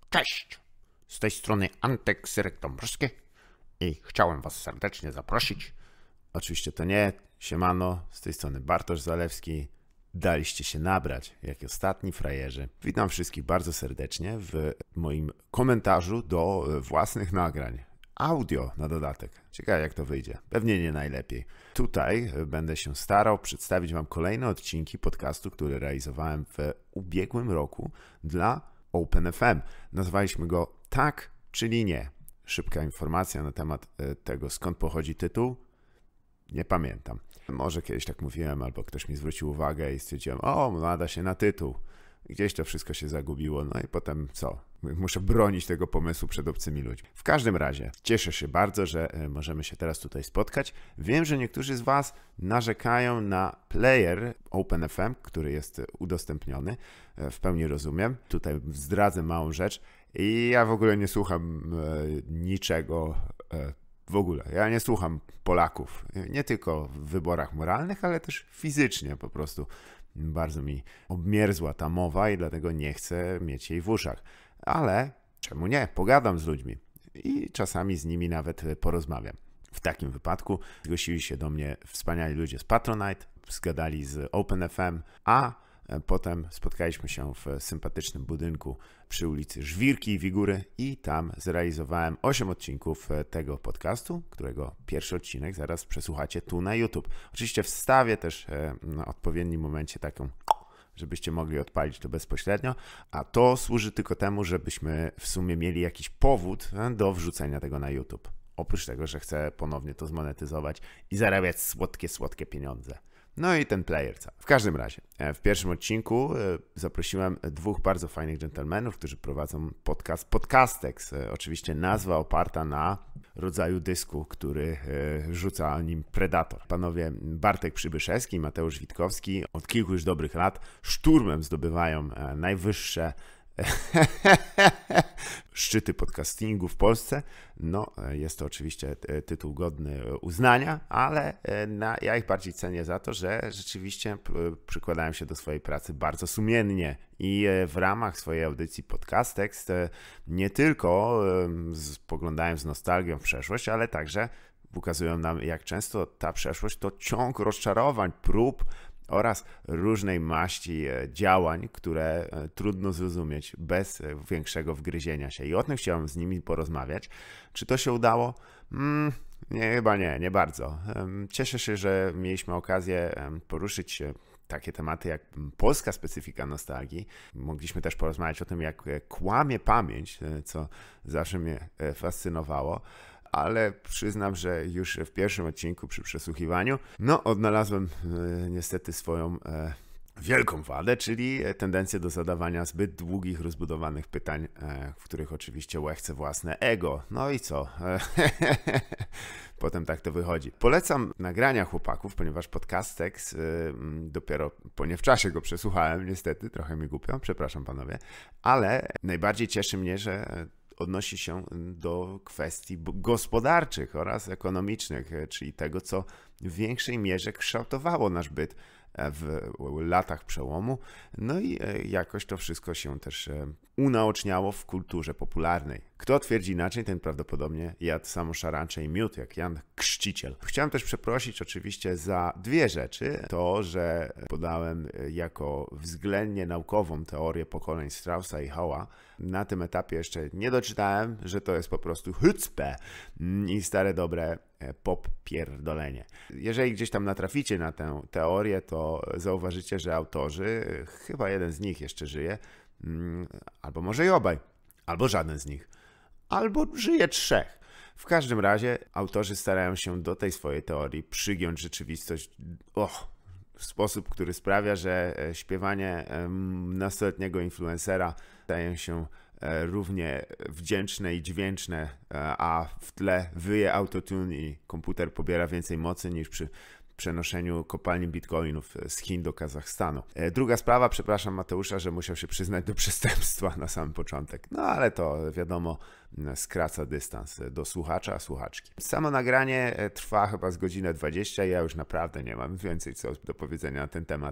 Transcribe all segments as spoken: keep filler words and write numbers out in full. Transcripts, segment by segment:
Cześć! Z tej strony Antek Syrek-Dąbrowski i chciałem was serdecznie zaprosić. Oczywiście to nie, siemano, z tej strony Bartosz Zalewski. Daliście się nabrać, jak ostatni frajerzy. Witam wszystkich bardzo serdecznie w moim komentarzu do własnych nagrań. Audio na dodatek. Ciekawe jak to wyjdzie. Pewnie nie najlepiej. Tutaj będę się starał przedstawić wam kolejne odcinki podcastu, który realizowałem w ubiegłym roku dla OpenFM. Nazwaliśmy go Tak, czyli Nie. Szybka informacja na temat tego, skąd pochodzi tytuł. Nie pamiętam. Może kiedyś tak mówiłem, albo ktoś mi zwrócił uwagę i stwierdziłem, o, nada się na tytuł. Gdzieś to wszystko się zagubiło, no i potem co? Muszę bronić tego pomysłu przed obcymi ludźmi. W każdym razie cieszę się bardzo, że możemy się teraz tutaj spotkać. Wiem, że niektórzy z was narzekają na player OpenFM, który jest udostępniony. W pełni rozumiem. Tutaj zdradzę małą rzecz. I ja w ogóle nie słucham e, niczego e, w ogóle. Ja nie słucham Polaków. Nie tylko w wyborach moralnych, ale też fizycznie po prostu. Bardzo mi obmierzła ta mowa i dlatego nie chcę mieć jej w uszach. Ale czemu nie? Pogadam z ludźmi i czasami z nimi nawet porozmawiam. W takim wypadku zgłosili się do mnie wspaniali ludzie z Patronite, zgadali z OpenFM, a potem spotkaliśmy się w sympatycznym budynku przy ulicy Żwirki i Wigury i tam zrealizowałem osiem odcinków tego podcastu, którego pierwszy odcinek zaraz przesłuchacie tu na YouTube. Oczywiście wstawię też na odpowiednim momencie taką, żebyście mogli odpalić to bezpośrednio, a to służy tylko temu, żebyśmy w sumie mieli jakiś powód do wrzucenia tego na YouTube. Oprócz tego, że chcę ponownie to zmonetyzować i zarabiać słodkie, słodkie pieniądze. No i ten player. W każdym razie, w pierwszym odcinku zaprosiłem dwóch bardzo fajnych dżentelmenów, którzy prowadzą podcast Podcastex. Oczywiście nazwa oparta na rodzaju dysku, który rzuca nim Predator. Panowie Bartek Przybyszewski i Mateusz Witkowski od kilku już dobrych lat szturmem zdobywają najwyższe szczyty podcastingu w Polsce. No, jest to oczywiście tytuł godny uznania, ale na, ja ich bardziej cenię za to, że rzeczywiście przykładają się do swojej pracy bardzo sumiennie i w ramach swojej audycji Podcastex nie tylko spoglądają z nostalgią w przeszłość, ale także ukazują nam, jak często ta przeszłość to ciąg rozczarowań, prób oraz różnej maści działań, które trudno zrozumieć bez większego wgryzienia się. I o tym chciałem z nimi porozmawiać. Czy to się udało? Hmm, nie, chyba nie, nie bardzo. Cieszę się, że mieliśmy okazję poruszyć takie tematy jak polska specyfika nostalgii. Mogliśmy też porozmawiać o tym, jak kłamie pamięć, co zawsze mnie fascynowało. Ale przyznam, że już w pierwszym odcinku przy przesłuchiwaniu, no odnalazłem e, niestety swoją e, wielką wadę, czyli tendencję do zadawania zbyt długich, rozbudowanych pytań, e, w których oczywiście łechce własne ego. No i co? E, Potem tak to wychodzi. Polecam nagrania chłopaków, ponieważ Podcastex, e, dopiero po nie w czasie go przesłuchałem, niestety, trochę mi głupio, przepraszam panowie, ale najbardziej cieszy mnie, że odnosi się do kwestii gospodarczych oraz ekonomicznych, czyli tego, co w większej mierze kształtowało nasz byt w latach przełomu. No i jakoś to wszystko się też unaoczniało w kulturze popularnej. Kto twierdzi inaczej, ten prawdopodobnie jadł samo szarańcze i miód, jak Jan Chrzciciel. Chciałem też przeprosić oczywiście za dwie rzeczy. To, że podałem jako względnie naukową teorię pokoleń Straussa i Hoła. Na tym etapie jeszcze nie doczytałem, że to jest po prostu hucpe i stare dobre pop-pierdolenie. Jeżeli gdzieś tam natraficie na tę teorię, to zauważycie, że autorzy, chyba jeden z nich jeszcze żyje, albo może i obaj, albo żaden z nich, albo żyje trzech. W każdym razie autorzy starają się do tej swojej teorii przygiąć rzeczywistość oh, w sposób, który sprawia, że śpiewanie nastoletniego influencera staje się równie wdzięczne i dźwięczne, a w tle wyje autotune i komputer pobiera więcej mocy niż przy przenoszeniu kopalni bitcoinów z Chin do Kazachstanu. Druga sprawa, przepraszam Mateusza, że musiał się przyznać do przestępstwa na sam początek. No ale to wiadomo, skraca dystans do słuchacza, a słuchaczki. Samo nagranie trwa chyba z godzinę dwadzieścia i ja już naprawdę nie mam więcej co do powiedzenia na ten temat.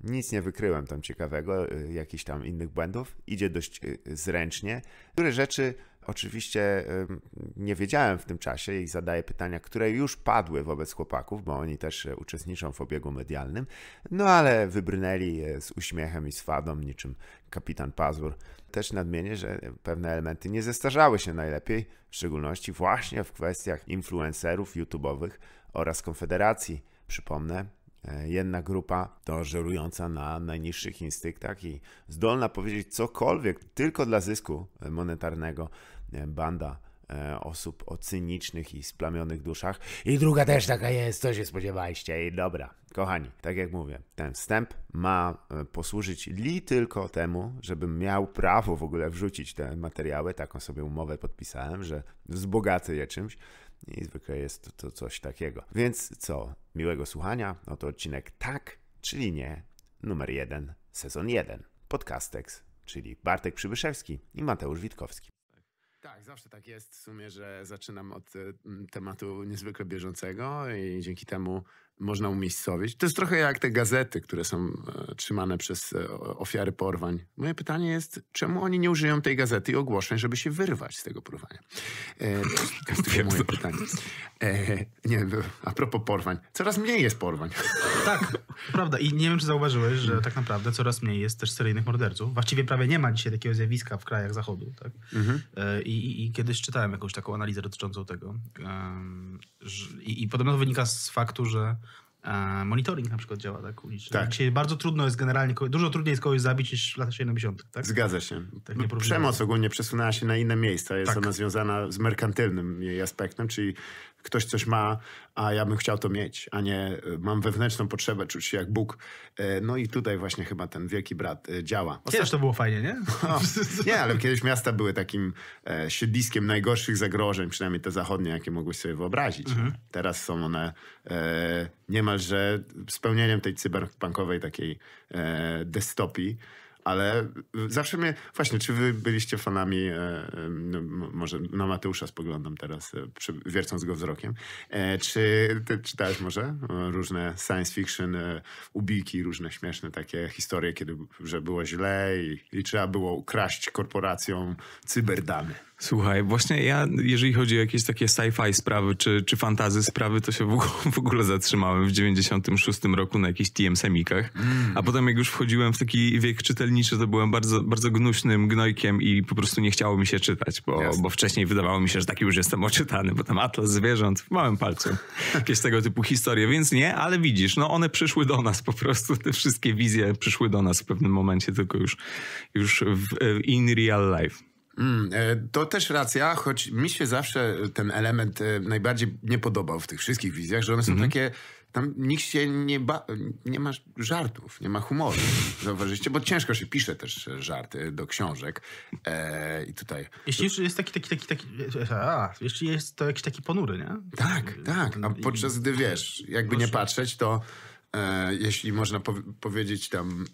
Nic nie wykryłem tam ciekawego, jakichś tam innych błędów. Idzie dość zręcznie. Które rzeczy oczywiście nie wiedziałem w tym czasie i zadaję pytania, które już padły wobec chłopaków, bo oni też uczestniczą w obiegu medialnym, no ale wybrnęli z uśmiechem i swadą niczym kapitan Pazur. Też nadmienię, że pewne elementy nie zestarzały się najlepiej, w szczególności właśnie w kwestiach influencerów YouTube'owych oraz Konfederacji. Przypomnę, jedna grupa to żerująca na najniższych instynktach i zdolna powiedzieć cokolwiek tylko dla zysku monetarnego banda osób o cynicznych i splamionych duszach. I druga też taka jest, co się spodziewaliście. I dobra, kochani, tak jak mówię, ten wstęp ma posłużyć li tylko temu, żebym miał prawo w ogóle wrzucić te materiały. Taką sobie umowę podpisałem, że wzbogacę je czymś. I zwykle jest to, to coś takiego. Więc co? Miłego słuchania. Oto odcinek Tak, czyli Nie, numer jeden, sezon jeden. Podcastex, czyli Bartek Przybyszewski i Mateusz Witkowski. Tak, zawsze tak jest w sumie, że zaczynam od y, tematu niezwykle bieżącego i dzięki temu można umiejscowić. To jest trochę jak te gazety, które są e, trzymane przez e, ofiary porwań. Moje pytanie jest, czemu oni nie użyją tej gazety i ogłoszeń, żeby się wyrwać z tego porwania? E, to jest tylko moje pytanie. E, nie, a propos porwań. Coraz mniej jest porwań. Tak, prawda. I nie wiem, czy zauważyłeś, że tak naprawdę coraz mniej jest też seryjnych morderców. Właściwie prawie nie ma dzisiaj takiego zjawiska w krajach zachodu. Tak? Mhm. E, i, I kiedyś czytałem jakąś taką analizę dotyczącą tego. E, że, i, I podobno to wynika z faktu, że E, monitoring na przykład działa tak ulicznie. Tak. Dzisiaj bardzo trudno jest generalnie, dużo trudniej jest kogoś zabić niż w latach siedemdziesiątych. Tak? Zgadza się. Tak Przemoc ogólnie przesunęła się na inne miejsca. Jest tak. ona związana z merkantylnym jej aspektem, czyli ktoś coś ma, a ja bym chciał to mieć, a nie mam wewnętrzną potrzebę czuć się jak Bóg. No i tutaj właśnie chyba ten wielki brat działa. Ostatnio... Kiedyś to było fajnie, nie? No, nie, ale kiedyś miasta były takim e, siedliskiem najgorszych zagrożeń, przynajmniej te zachodnie, jakie mogłeś sobie wyobrazić. Mhm. Teraz są one e, niemalże spełnieniem tej cyberpunkowej takiej e, dystopii. Ale zawsze mnie... Właśnie, czy wy byliście fanami... E, no, może na Mateusza spoglądam teraz, e, przy, wiercąc go wzrokiem. E, czy ty czytałeś może różne science fiction, e, ubijki, różne śmieszne takie historie, kiedy że było źle i, i trzeba było ukraść korporacjom cyberdane? Słuchaj, właśnie ja, jeżeli chodzi o jakieś takie sci-fi sprawy, czy, czy fantasy sprawy, to się w ogóle, w ogóle zatrzymałem w dziewięćdziesiątym szóstym roku na jakichś T M Semikach. Mm. A potem jak już wchodziłem w taki wiek czytelniczy, to byłem bardzo, bardzo gnuśnym gnojkiem i po prostu nie chciało mi się czytać, bo, bo wcześniej wydawało mi się, że taki już jestem oczytany, bo tam Atlas Zwierząt w małym palcu. Jakieś tego typu historie, więc nie, ale widzisz, no one przyszły do nas po prostu, te wszystkie wizje przyszły do nas w pewnym momencie, tylko już, już w, in real life. Mm, to też racja, choć mi się zawsze ten element najbardziej nie podobał w tych wszystkich wizjach, że one są mm-hmm. takie, tam nikt się nie ba... nie ma żartów, nie ma humoru, zauważyliście, bo ciężko się pisze też żarty do książek e, i tutaj... Jeśli jest taki, taki, taki, taki a, jeśli jest to jakiś taki ponury, nie? Tak, tak, a podczas gdy wiesz, jakby nie patrzeć, to E, jeśli można po powiedzieć tam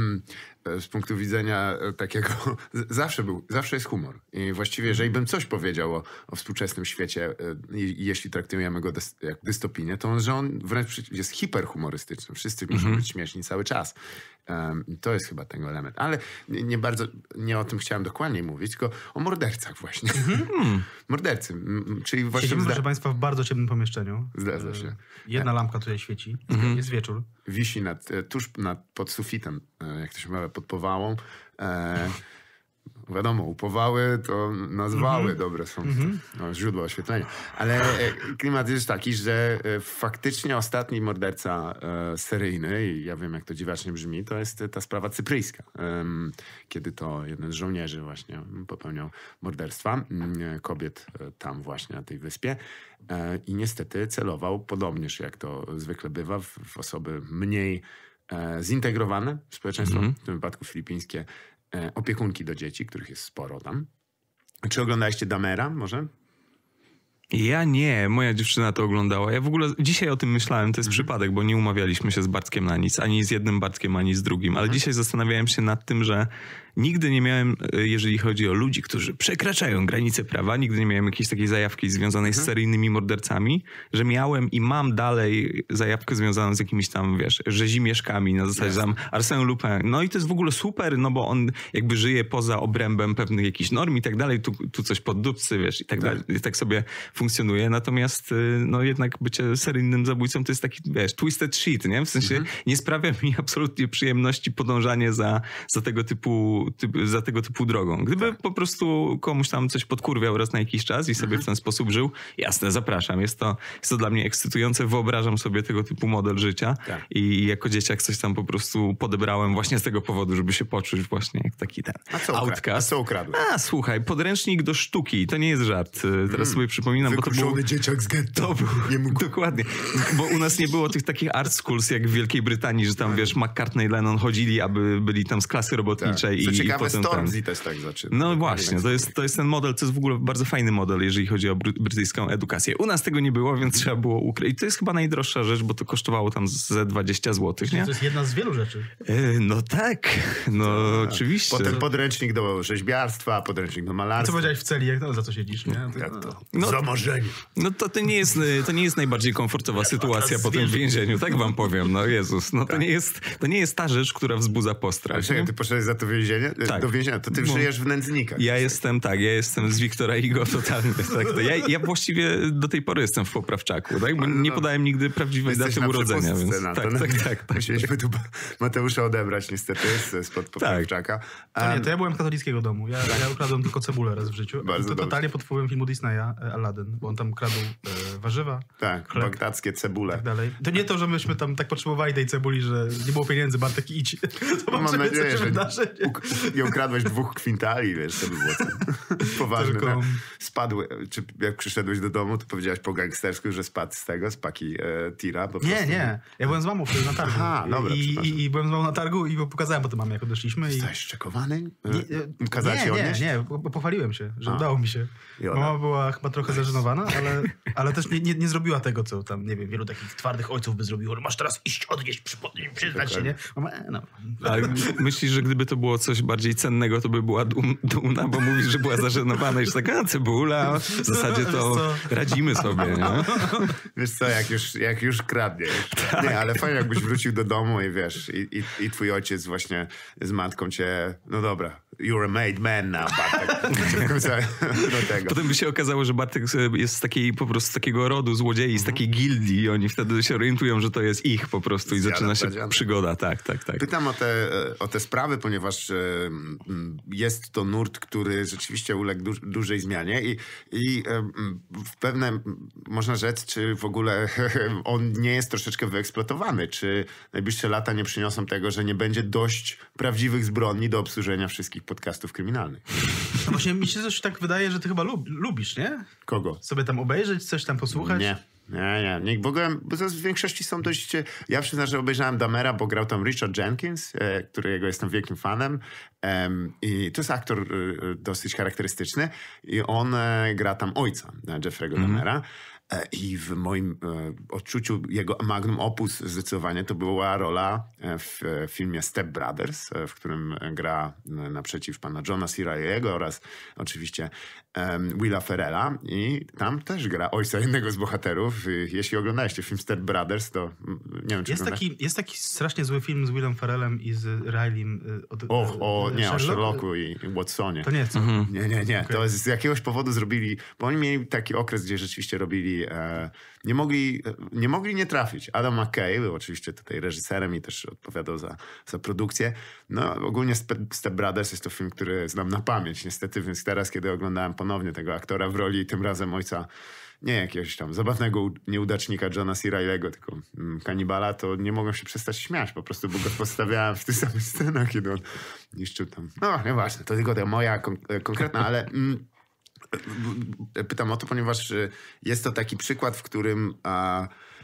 z punktu widzenia takiego, zawsze był, zawsze jest humor. I właściwie, jeżeli bym coś powiedział o, o współczesnym świecie, e, i, jeśli traktujemy go dys jak dystopijnie, to on, że on wręcz jest hiperhumorystyczny. Wszyscy mm-hmm. muszą być śmieszni cały czas. Um, to jest chyba ten element. Ale nie, nie bardzo, nie o tym chciałem dokładniej mówić, tylko o mordercach właśnie. Mm-hmm. Mordercy. Czyli właśnie Siedzimy, proszę państwa, w bardzo ciemnym pomieszczeniu. Zdarza się. Jedna lampka tutaj świeci. Mm-hmm. Jest wieczór. Wisi nad, tuż nad, pod sufitem, jak to się mówi, pod powałą. E, wiadomo, upowały to nazwały, mm-hmm. dobre są mm-hmm. no, źródła oświetlenia. Ale klimat jest taki, że faktycznie ostatni morderca e, seryjny, i ja wiem, jak to dziwacznie brzmi, to jest ta sprawa cypryjska. E, kiedy to jeden z żołnierzy właśnie popełniał morderstwa e, kobiet e, tam właśnie na tej wyspie. E, I niestety celował, podobnież jak to zwykle bywa, w, w osoby mniej e, zintegrowane w społeczeństwo, mm-hmm. w tym wypadku filipińskie, opiekunki do dzieci, których jest sporo tam. Czy oglądaliście Damera może? Ja nie, moja dziewczyna to oglądała. Ja w ogóle dzisiaj o tym myślałem, to jest mhm. przypadek, bo nie umawialiśmy się z Bartkiem na nic, ani z jednym Bartkiem, ani z drugim, ale mhm. dzisiaj zastanawiałem się nad tym, że nigdy nie miałem, jeżeli chodzi o ludzi, którzy przekraczają granice prawa, nigdy nie miałem jakiejś takiej zajawki związanej mhm. z seryjnymi mordercami, że miałem i mam dalej zajawkę związaną z jakimiś tam, wiesz, rzezimieszkami, na zasadzie tam Arsène Lupin. No i to jest w ogóle super, no bo on jakby żyje poza obrębem pewnych jakichś norm i tak dalej, tu, tu coś pod dupcy, wiesz, i tak dalej. I tak sobie funkcjonuje. Natomiast no jednak bycie seryjnym zabójcą to jest taki, wiesz, twisted shit, nie? W sensie mhm. nie sprawia mi absolutnie przyjemności podążanie za, za tego typu Typ, za tego typu drogą. Gdyby tak. po prostu komuś tam coś podkurwiał raz na jakiś czas i sobie mhm. w ten sposób żył, jasne, zapraszam. Jest to, jest to dla mnie ekscytujące. Wyobrażam sobie tego typu model życia tak. i jako dzieciak coś tam po prostu podebrałem właśnie z tego powodu, żeby się poczuć właśnie jak taki ten A co outcast. A co ukradłeś? A słuchaj, podręcznik do sztuki. To nie jest żart. Teraz mm. sobie przypominam, bo to był... dzieciak z getto. To był, nie mógł. Dokładnie. Bo u nas nie było tych takich art schools jak w Wielkiej Brytanii, że tam tak. wiesz, McCartney, Lennon chodzili, aby byli tam z klasy robotniczej tak. i ciekawe, Stormzy też tak zaczyna. No właśnie, to jest, to jest ten model, to jest w ogóle bardzo fajny model, jeżeli chodzi o bry- brytyjską edukację. U nas tego nie było, więc trzeba było ukryć. To jest chyba najdroższa rzecz, bo to kosztowało tam ze dwadzieścia złotych, nie? To jest jedna z wielu rzeczy. E, no tak, no to, oczywiście. Potem podręcznik do rzeźbiarstwa, podręcznik do malarstwa. Co powiedziałeś w celi, jak to, za co siedzisz, nie? Jak to? No, Zamorzenie. No to, to, nie jest, to nie jest najbardziej komfortowa sytuacja potem w więzieniu, tak wam powiem, no Jezus. No to, nie jest, to nie jest ta rzecz, która wzbudza postrach. Ale czekaj, ty poszedłeś za to więzienie? Tak. Do więzienia, to ty żyjesz w nędznikach. Ja jestem, tak, ja jestem z Wiktora Igo totalnie. Tak, to ja, ja właściwie do tej pory jestem w poprawczaku, tak? Bo nie podałem nigdy prawdziwej daty urodzenia. Więc, tak, tak, tak, tak, tak. Musieliśmy tu Mateusza odebrać niestety spod poprawczaka. Tak. To nie, to ja byłem z katolickiego domu. Ja, ja ukradłem tylko cebulę raz w życiu. Bardzo to dobrze. Totalnie pod wpływem filmu Disneya, Aladdin, bo on tam kradł e, warzywa. Tak, chleb, bagdackie cebule. Tak dalej. To nie to, że myśmy tam tak potrzebowali tej cebuli, że nie było pieniędzy, Bartek idź. To mam nadzieję, że nie, nie ukradłeś dwóch kwintali, wiesz, to by było poważne. Tylko... No. Spadły, czy jak przyszedłeś do domu, to powiedziałeś po gangstersku, że spadł z tego, z paki e, tira. Po nie, prostu. nie. Ja byłem z mamą wtedy na targu. Aha, dobra, I, i, I byłem z mamą na targu i pokazałem potem mamie, jak odeszliśmy. Zostałeś szczekowany? Nie, Kazać nie, się nie, odnieść? nie, pochwaliłem się, że A. udało mi się. Mama była chyba trochę zażenowana, ale, ale też nie, nie, nie zrobiła tego, co tam, nie wiem, wielu takich twardych ojców by zrobiło. Masz teraz iść, odnieść, przyznać się, nie? Mama, e, no. Ale myślisz, że gdyby to było coś bardziej cennego, to by była dum, dumna, bo mówisz, że była zażenowana i że taka cebula, w zasadzie to radzimy sobie, nie? Wiesz co, jak już, jak już kradniesz. Tak. Nie, ale fajnie jakbyś wrócił do domu i wiesz, i, i, i twój ojciec właśnie z matką cię, no dobra, you're a made man now, Bartek. do tego. Potem by się okazało, że Bartek jest z takiej, po prostu z takiego rodu złodziei, z takiej gildii i oni wtedy się orientują, że to jest ich po prostu i Zjada zaczyna się pradziana. przygoda. Tak, tak, tak. Pytam o te, o te sprawy, ponieważ jest to nurt, który rzeczywiście uległ du dużej zmianie i, i w pewne, można rzec, czy w ogóle on nie jest troszeczkę wyeksploatowany, czy najbliższe lata nie przyniosą tego, że nie będzie dość prawdziwych zbrodni do obsłużenia wszystkich podcastów kryminalnych. No właśnie mi się coś tak wydaje, że ty chyba lub, lubisz, nie? Kogo? Sobie tam obejrzeć, coś tam posłuchać? Nie. Nie, nie. W ogóle bo w większości są dość... Ja przyznam, że obejrzałem Damera, bo grał tam Richard Jenkins, e, którego jestem wielkim fanem. E, I to jest aktor e, dosyć charakterystyczny. I on e, gra tam ojca Jeffrey'ego mm-hmm. Damera. I w moim e, odczuciu jego magnum opus zdecydowanie to była rola w filmie Step Brothers, w którym gra naprzeciw pana Johna C. Reilly'ego oraz oczywiście um, Willa Ferrella i tam też gra ojca jednego z bohaterów. Jeśli oglądaliście film Step Brothers, to nie wiem, czy jest taki, jest taki strasznie zły film z Willem Ferrellem i z Reillym. Och, o, nie, Sherlock? o Sherlocku i, i Watsonie. To nie, co? Mhm. Nie, nie, nie. Okay. To z jakiegoś powodu zrobili, bo oni mieli taki okres, gdzie rzeczywiście robili E, nie, mogli, nie mogli nie trafić. Adam McKay był oczywiście tutaj reżyserem i też odpowiadał za, za produkcję. No ogólnie Step Brothers jest to film, który znam na pamięć niestety, więc teraz, kiedy oglądałem ponownie tego aktora w roli tym razem ojca nie jakiegoś tam zabawnego nieudacznika Johna C. Reilly'ego, tylko mm, kanibala, to nie mogłem się przestać śmiać. Po prostu, bo go postawiałem w tych samych scenach, kiedy on niszczył tam. No nieważne, to tylko ta moja kon konkretna, ale... Mm, pytam o to, ponieważ jest to taki przykład, w którym a,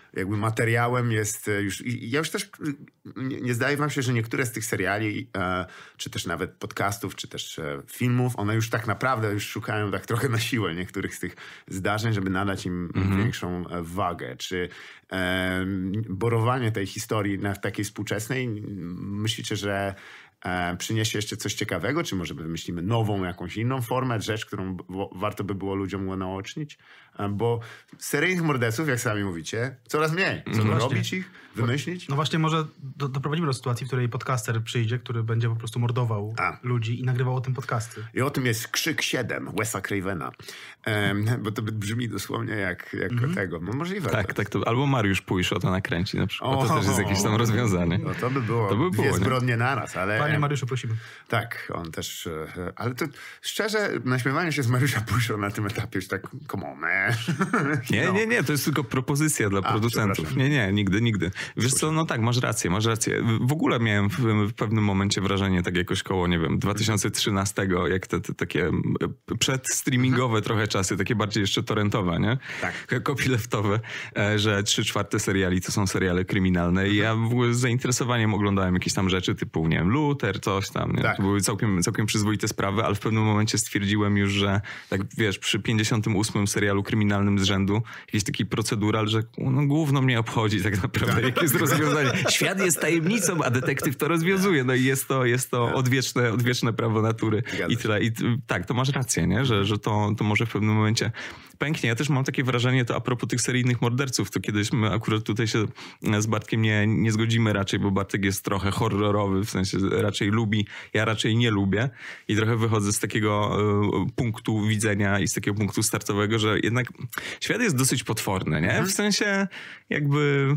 jakby materiałem jest już... I ja już też nie, nie zdaje wam się, że niektóre z tych seriali, e, czy też nawet podcastów, czy też e, filmów, one już tak naprawdę już szukają tak trochę na siłę niektórych z tych zdarzeń, żeby nadać im mm-hmm. większą wagę. Czy e, borowanie tej historii na takiej współczesnej, myślicie, że E, przyniesie jeszcze coś ciekawego, czy może wymyślimy nową, jakąś inną formę, rzecz, którą b- warto by było ludziom unaocznić? E, bo seryjnych morderców, jak sami mówicie, coraz mniej. Co No robić ich? Wymyślić? No właśnie, może do, doprowadzimy do sytuacji, w której podcaster przyjdzie, który będzie po prostu mordował A. ludzi i nagrywał o tym podcasty. I o tym jest Krzyk siedem Wesa Cravena. Um, bo to brzmi dosłownie jak, jak mm-hmm. tego. No możliwe. Tak, tak. To, albo Mariusz Puisz o to nakręci na przykład. O, to też jest jakieś tam rozwiązanie. No to by było, to by było dwie nie? zbrodnie naraz, ale... Panie Mariuszu, prosimy. Tak, on też... Ale to szczerze, naśmiewanie się z Mariusza Puiszą na tym etapie już tak, come on, man. Nie, no. nie, nie, to jest tylko propozycja dla A, producentów. Nie, nie, nigdy, nigdy. Wiesz co, no tak, masz rację, masz rację. W ogóle miałem w, w pewnym momencie wrażenie, tak jakoś koło, nie wiem, dwa tysiące trzynastego, jak te, te takie przedstreamingowe trochę czasy, takie bardziej jeszcze torrentowe, nie? Tak. Copyleftowe, że trzy czwarte seriali to są seriale kryminalne i ja w ogóle z zainteresowaniem oglądałem jakieś tam rzeczy typu, nie wiem, Luther, coś tam, nie? Tak. To były całkiem, całkiem przyzwoite sprawy, ale w pewnym momencie stwierdziłem już, że tak wiesz, przy pięćdziesiątym ósmym serialu kryminalnym z rzędu, jakiś taki procedural, że no, gówno mnie obchodzi tak naprawdę, tak. Jakie jest rozwiązanie. Świat jest tajemnicą, a detektyw to rozwiązuje. No i jest to, jest to odwieczne, odwieczne prawo natury. I tyle. I tak, to masz rację, nie? Że, że to, to może w pewnym momencie pęknie. Ja też mam takie wrażenie, to a propos tych seryjnych morderców, to kiedyś my akurat tutaj się z Bartkiem nie, nie zgodzimy raczej, bo Bartek jest trochę horrorowy, w sensie raczej lubi, ja raczej nie lubię i trochę wychodzę z takiego y, punktu widzenia i z takiego punktu startowego, że jednak świat jest dosyć potworny, nie? W sensie jakby...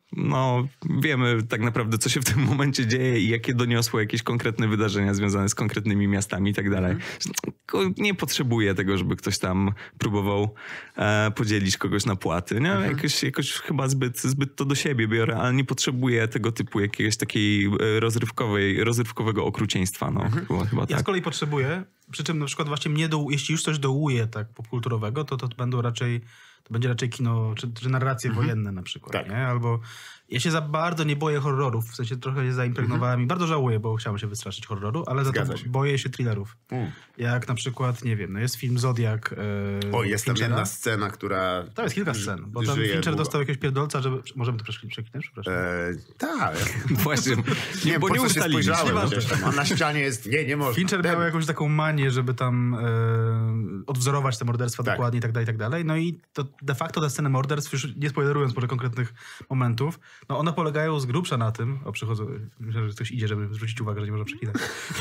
No, wiemy tak naprawdę, co się w tym momencie dzieje i jakie doniosło jakieś konkretne wydarzenia związane z konkretnymi miastami i tak dalej. Nie potrzebuję tego, żeby ktoś tam próbował e, podzielić kogoś na płaty. Nie? Mhm. Jakoś, jakoś chyba zbyt, zbyt to do siebie biorę, ale nie potrzebuję tego typu jakiegoś takiej rozrywkowej, rozrywkowego okrucieństwa. No, mhm. chyba, chyba ja tak. z kolei potrzebuję, przy czym na przykład właśnie mnie, do, jeśli już coś dołuje tak popkulturowego, to to będą raczej to będzie raczej kino, czy, czy narracje mhm. wojenne na przykład, tak. nie? Albo ja się za bardzo nie boję horrorów, w sensie trochę się zaimpregnowałem mhm. i bardzo żałuję, bo chciałem się wystraszyć horroru, ale za to się. boję się thrillerów. Mm. Jak na przykład, nie wiem, no jest film Zodiak. E, o, jest tam Finchera. jedna scena, która... Tam jest kilka scen, bo tam Fincher długo. dostał jakiegoś pierdolca, żeby... Możemy to przeklinać? Przepraszam. E, tak. Właśnie. Nie, bo nie ustaliliśmy. A na ścianie jest... Nie, nie można. Fincher miał jakąś taką manię, żeby tam e, odwzorować te morderstwa tak. dokładnie i tak dalej, i tak dalej. No i to de facto te sceny morderstw, już nie spoilerując może konkretnych momentów, no one polegają z grubsza na tym... O, przychodzę... Myślę, że ktoś idzie, żeby zwrócić uwagę, że nie można przeklinać.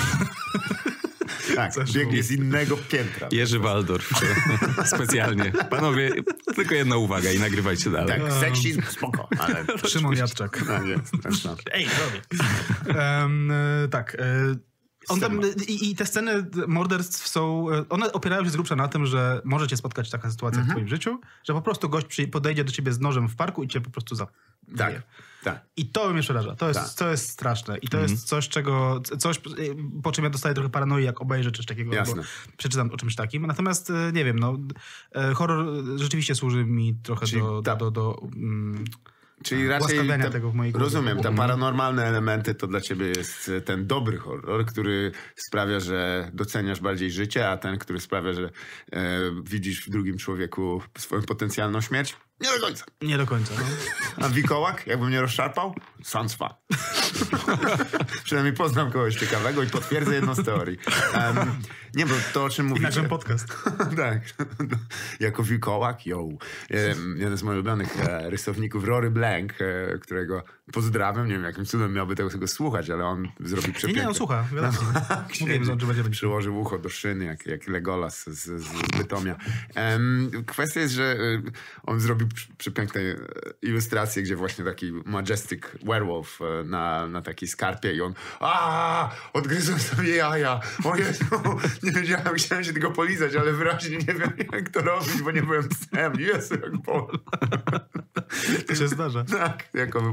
Tak, biegnie z innego piętra. Jerzy Waldorf. Specjalnie. Panowie, tylko jedna uwaga i nagrywajcie dalej. Tak, seksizm, spoko. Ale... Szymon Jadczak. No, nie, no. Ej, robię. Um, tak. On tam, i, I te sceny morderstw są... One opierają się z grubsza na tym, że może cię spotkać taka sytuacja mhm. w twoim życiu, że po prostu gość przy, podejdzie do ciebie z nożem w parku i cię po prostu za... Tak. Tak. I to mnie przeraża. To jest, tak. to jest straszne. I to mhm. jest coś, czego... Coś, po czym ja dostaję trochę paranoi, jak obejrzę coś takiego. Jasne. Albo przeczytam o czymś takim. Natomiast, nie wiem, no... Horror rzeczywiście służy mi trochę Czyli do... ta... do, do, do um, Czyli raczej te, tego w mojej głowie. Rozumiem, te paranormalne elementy to dla ciebie jest ten dobry horror, który sprawia, że doceniasz bardziej życie, a ten, który sprawia, że e, widzisz w drugim człowieku swoją potencjalną śmierć. Nie do końca. Nie do końca, no. A Wikołak, jakby mnie rozszarpał? Sans fa. Przynajmniej poznam kogoś ciekawego i potwierdzę jedną z teorii. Um, nie, bo to, o czym mówicie... I nagrym podcast. Tak. Jako Wikołak, yo. Jeden z moich ulubionych e, rysowników, Rory Blank, e, którego pozdrawiam. Nie wiem, jakim cudem miałby tego, tego słuchać, ale on zrobił przepięknie. Nie, nie, on słucha. Mówiłem, że będzie przyłożył ucho do szyny, jak, jak Legolas z, z, z Bytomia. Um, kwestia jest, że on zrobił przepiękne ilustracje, gdzie właśnie taki majestic werewolf na, na takiej skarpie i on aaa, odgryzłem sobie jaja. O Jezu, nie wiedziałem, chciałem się tego polizać, ale wyraźnie nie wiem, jak to robić, bo nie byłem psem. Jezu, jak bol. To się zdarza. Tak, jako, jako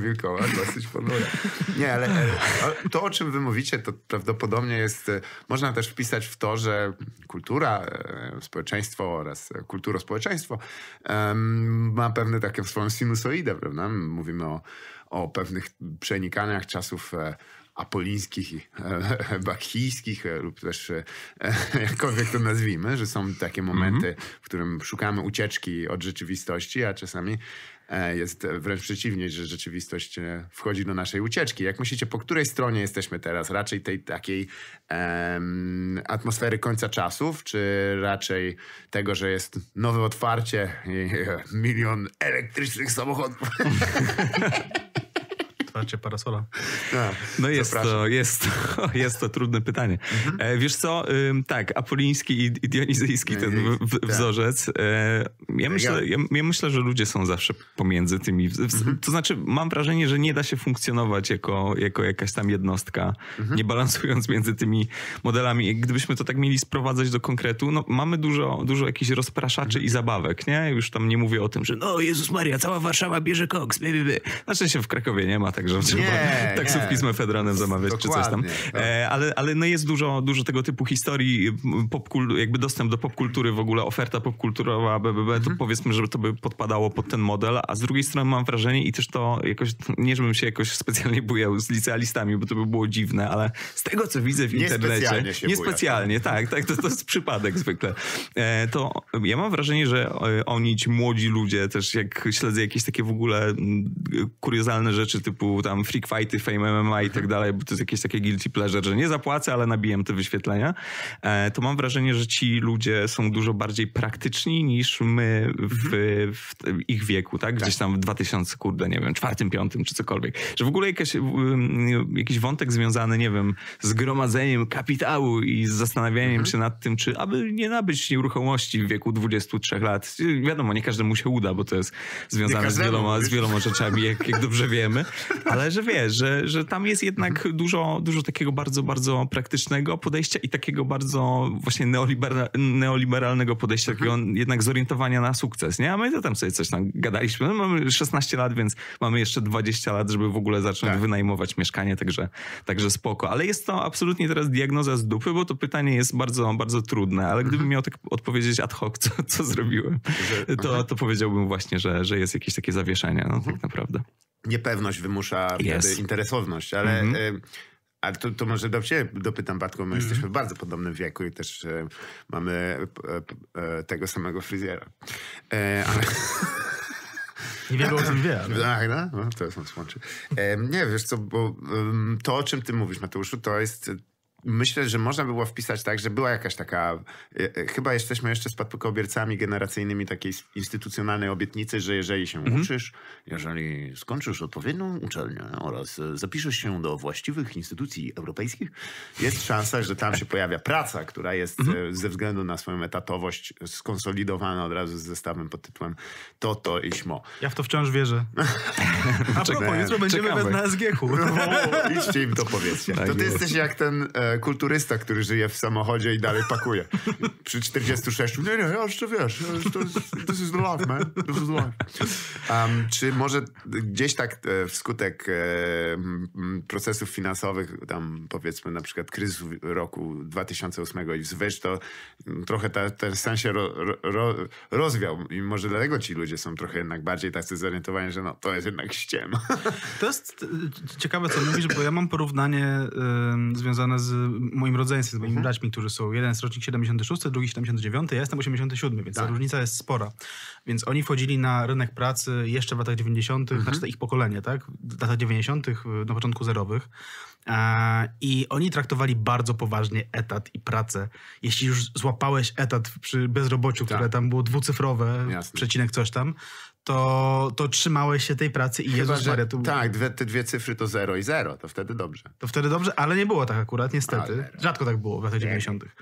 wilkołak, dosyć ponura. Nie, ale to, o czym wy mówicie, to prawdopodobnie jest, można też wpisać w to, że kultura, społeczeństwo oraz kulturospołeczeństwo um, ma pewne takie swoją sinusoidę, prawda? Mówimy o, o pewnych przenikaniach czasów apolińskich i bakhijskich lub też jakkolwiek to nazwijmy, że są takie momenty, mm-hmm. w którym szukamy ucieczki od rzeczywistości, a czasami jest wręcz przeciwnie, że rzeczywistość wchodzi do naszej ucieczki. Jak myślicie, po której stronie jesteśmy teraz? Raczej tej takiej um, atmosfery końca czasów, czy raczej tego, że jest nowe otwarcie i milion elektrycznych samochodów? Otwarcie parasola. No, no jest, to, jest, to, jest to trudne pytanie. Mhm. E, wiesz co, ym, tak, apoliński i dionizyjski ten w, w, wzorzec. E, ja, myślę, ja, ja myślę, że ludzie są zawsze pomiędzy tymi. W, mhm. To znaczy, mam wrażenie, że nie da się funkcjonować jako, jako jakaś tam jednostka, mhm. nie balansując między tymi modelami. Gdybyśmy to tak mieli sprowadzać do konkretu, no mamy dużo, dużo jakichś rozpraszaczy mhm. i zabawek, nie? Już tam nie mówię o tym, że no Jezus Maria, cała Warszawa bierze koks, by, by, by. Znaczy się w Krakowie nie ma, także trzeba nie, taksówki nie. z mefedronem zamawiać, dokładnie, czy coś tam. E, ale ale no jest dużo, dużo tego typu historii, popkul, jakby dostęp do popkultury, w ogóle oferta popkulturowa, B B B, mhm. to powiedzmy, że to by podpadało pod ten model, a z drugiej strony mam wrażenie i też to jakoś, nie żebym się jakoś specjalnie bujał z licealistami, bo to by było dziwne, ale z tego, co widzę w internecie, niespecjalnie, tak, tak, to, to jest przypadek zwykle, e, to ja mam wrażenie, że oni, ci młodzi ludzie, też jak śledzę jakieś takie w ogóle kuriozalne rzeczy, typu tam freak fighty, fame M M A i tak dalej, bo to jest jakieś takie guilty pleasure, że nie zapłacę, ale nabiję te wyświetlenia, e, to mam wrażenie, że ci ludzie są dużo bardziej praktyczni niż my w, w ich wieku, tak? Gdzieś tam w dwa tysiące, kurde, nie wiem, czwartym, piątym czy cokolwiek. Że w ogóle jakaś, jakiś wątek związany, nie wiem, z gromadzeniem kapitału i z zastanawianiem mhm. się nad tym, czy aby nie nabyć nieruchomości w wieku dwudziestu trzech lat. Wiadomo, nie każdemu się uda, bo to jest związane z wieloma, z wieloma rzeczami, jak, jak dobrze wiemy, ale że wiesz, że, że tam jest jednak mhm. dużo, dużo takiego bardzo, bardzo praktycznego podejścia i takiego bardzo właśnie neolibera, neoliberalnego podejścia, mhm. takiego jednak zorientowania na sukces, nie? A my to tam sobie coś tam gadaliśmy. No, mamy szesnaście lat, więc mamy jeszcze dwadzieścia lat, żeby w ogóle zacząć tak. wynajmować mieszkanie, także, także spoko. Ale jest to absolutnie teraz diagnoza z dupy, bo to pytanie jest bardzo, bardzo trudne, ale gdybym miał tak odpowiedzieć ad hoc, co, co zrobiłem, to, to powiedziałbym właśnie, że, że jest jakieś takie zawieszenie, no tak naprawdę. Niepewność wymusza yes. wtedy interesowność, ale... Mm-hmm. y- Ale to, to może do ciebie dopytam, Bartku, my mm. jesteśmy w bardzo podobnym wieku i też e, mamy e, e, tego samego fryzjera. E, ale... Niewiele o tym wie. Ale... Ach, no? No, to są słonczy. E, nie, wiesz co, bo um, to, o czym ty mówisz, Mateuszu, to jest... Myślę, że można by było wpisać tak, że była jakaś taka... E, chyba jesteśmy jeszcze spadkobiercami generacyjnymi takiej instytucjonalnej obietnicy, że jeżeli się mhm. uczysz, jeżeli skończysz odpowiednią uczelnię oraz zapiszesz się do właściwych instytucji europejskich, jest szansa, że tam się pojawia praca, która jest mhm. ze względu na swoją etatowość skonsolidowana od razu z zestawem pod tytułem to, to i śmo. Ja w to wciąż wierzę. A propos, jutro będziemy bez na S G H. No, idźcie im to powiedzcie. Tak to ty jest. Jesteś jak ten e, kulturysta, który żyje w samochodzie i dalej pakuje. Przy czterdziestu sześciu. Nie, nie, ja jeszcze wiesz. This is the life, man. This is the life. Um, czy może gdzieś tak e, wskutek e, procesów finansowych, tam powiedzmy na przykład kryzysu roku dwa tysiące ósmego i wzwyż, to trochę ta, ten sens się ro, ro, rozwiał i może dlatego ci ludzie są trochę jednak bardziej tacy zorientowani, że no to jest jednak ściema. To jest ciekawe, co mówisz, bo ja mam porównanie y, związane z moim rodzeństwem, z moimi uh-huh. braćmi, którzy są jeden z rocznik siedemdziesiąty szósty, drugi siedemdziesiąty dziewiąty, ja jestem osiemdziesiąty siódmy, więc tak. ta różnica jest spora. Więc oni wchodzili na rynek pracy jeszcze w latach dziewięćdziesiątych, uh-huh. znaczy to ich pokolenie, tak? W latach dziewięćdziesiątych, na początku zerowych. I oni traktowali bardzo poważnie etat i pracę. Jeśli już złapałeś etat przy bezrobociu, tak. które tam było dwucyfrowe, Jasne. przecinek coś tam, to, to trzymałeś się tej pracy i Jezus Maria... Tu... Tak, dwie, te dwie cyfry to zero i zero, to wtedy dobrze. To wtedy dobrze, ale nie było tak akurat, niestety. Ale... Rzadko tak było w latach dziewięćdziesiątych.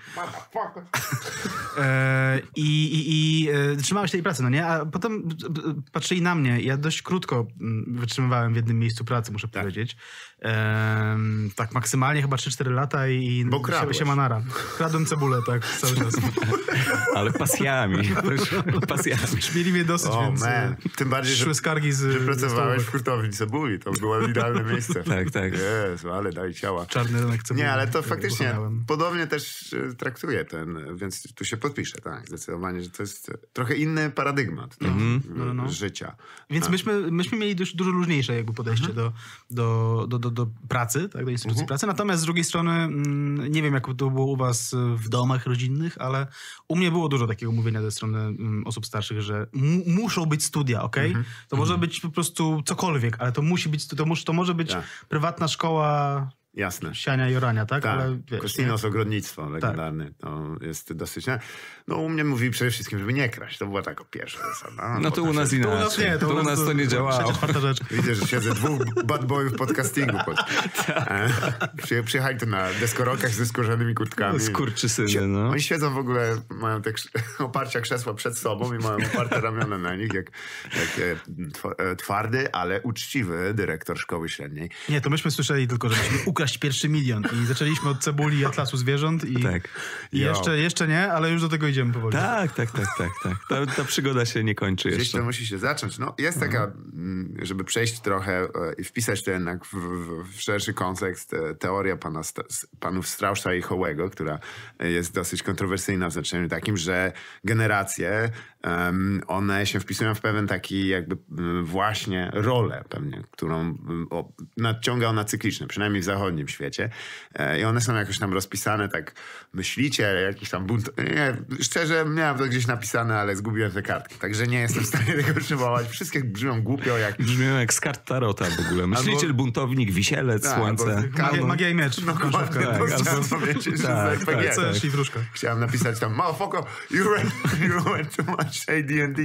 e, I i, i e, trzymałeś tej pracy, no nie? A potem patrzyli na mnie. Ja dość krótko wytrzymywałem w jednym miejscu pracy, muszę tak. powiedzieć. E, tak maksymalnie chyba trzy cztery lata i Bo się manara. Kradłem cebulę, tak, cały czas. Ale pasjami. pasjami. Już mieli mnie dosyć, oh, więc... Man. Tym bardziej, że, skargi z, że pracowałeś z w hurtowni cebuli. To było idealne miejsce. Tak, tak. Jezu, ale daj ciała. Czarny rynek cebuli. Nie, ale to faktycznie podobnie też traktuję ten, więc tu się podpiszę, tak, zdecydowanie, że to jest trochę inny paradygmat mm-hmm. no, no. życia. Więc myśmy, myśmy mieli dużo, dużo luźniejsze jakby podejście mm-hmm. do, do, do, do, do pracy, tak, do instytucji mm-hmm. pracy. Natomiast z drugiej strony, nie wiem jak to było u was w domach rodzinnych, ale u mnie było dużo takiego mówienia ze strony osób starszych, że mu, muszą być studia, okej? Okay? Mm-hmm. To może mm-hmm. być po prostu cokolwiek, ale to musi być, to, to może być ja. prywatna szkoła... Jasne. Siania i orania, tak? Tak. Ale wiesz, Kostinos, ogrodnictwo legendarny. Tak. To jest dosyć... No u mnie mówili przede wszystkim, żeby nie kraść. To była taka pierwsza zasada. No, no to u nas inaczej. To u nas nie. To, to u nas to, to nie działało. Rzecz. Widzę, że siedzę dwóch bad boyów podcastingu. Pod... Przy, przyjechali tu na deskorolkach ze skórzanymi kurtkami. Skurczysyny, no. Oni siedzą w ogóle, mają te oparcia krzesła przed sobą i mają oparte ramiona na nich, jak, jak twardy, ale uczciwy dyrektor szkoły średniej. Nie, to myśmy słyszeli tylko, żebyśmy ukraść pierwszy milion i zaczęliśmy od cebuli i atlasu zwierząt i, tak. i jeszcze, jeszcze nie, ale już do tego idziemy powoli. Tak, tak, tak, tak, tak. Ta, ta przygoda się nie kończy Gdzieś jeszcze. to musi się zacząć. No, jest taka, żeby przejść trochę i wpisać to jednak w, w, w szerszy kontekst, teoria pana, panów Straussa i Hołego, która jest dosyć kontrowersyjna w znaczeniu takim, że generacje, um, one się wpisują w pewien taki jakby właśnie rolę pewnie, którą o, nadciąga ona cyklicznie, przynajmniej w zachodnim świecie. I one są jakoś tam rozpisane, tak myślicie, jakiś tam bunt... Nie, szczerze miałem to gdzieś napisane, ale zgubiłem te kartki, także nie jestem w stanie tego przywołać. Wszystkie brzmią głupio. Jak... Brzmią jak z kart Tarota w ogóle. Myśliciel, albo... buntownik, wisielec, tak, słońce. Albo... Magia, magia i miecz. No, tak, tak, albo... powiedzieć, tak, tak, tak, tak. I wróżka. Chciałem napisać tam, motherfucker, you went, you went too much D and D.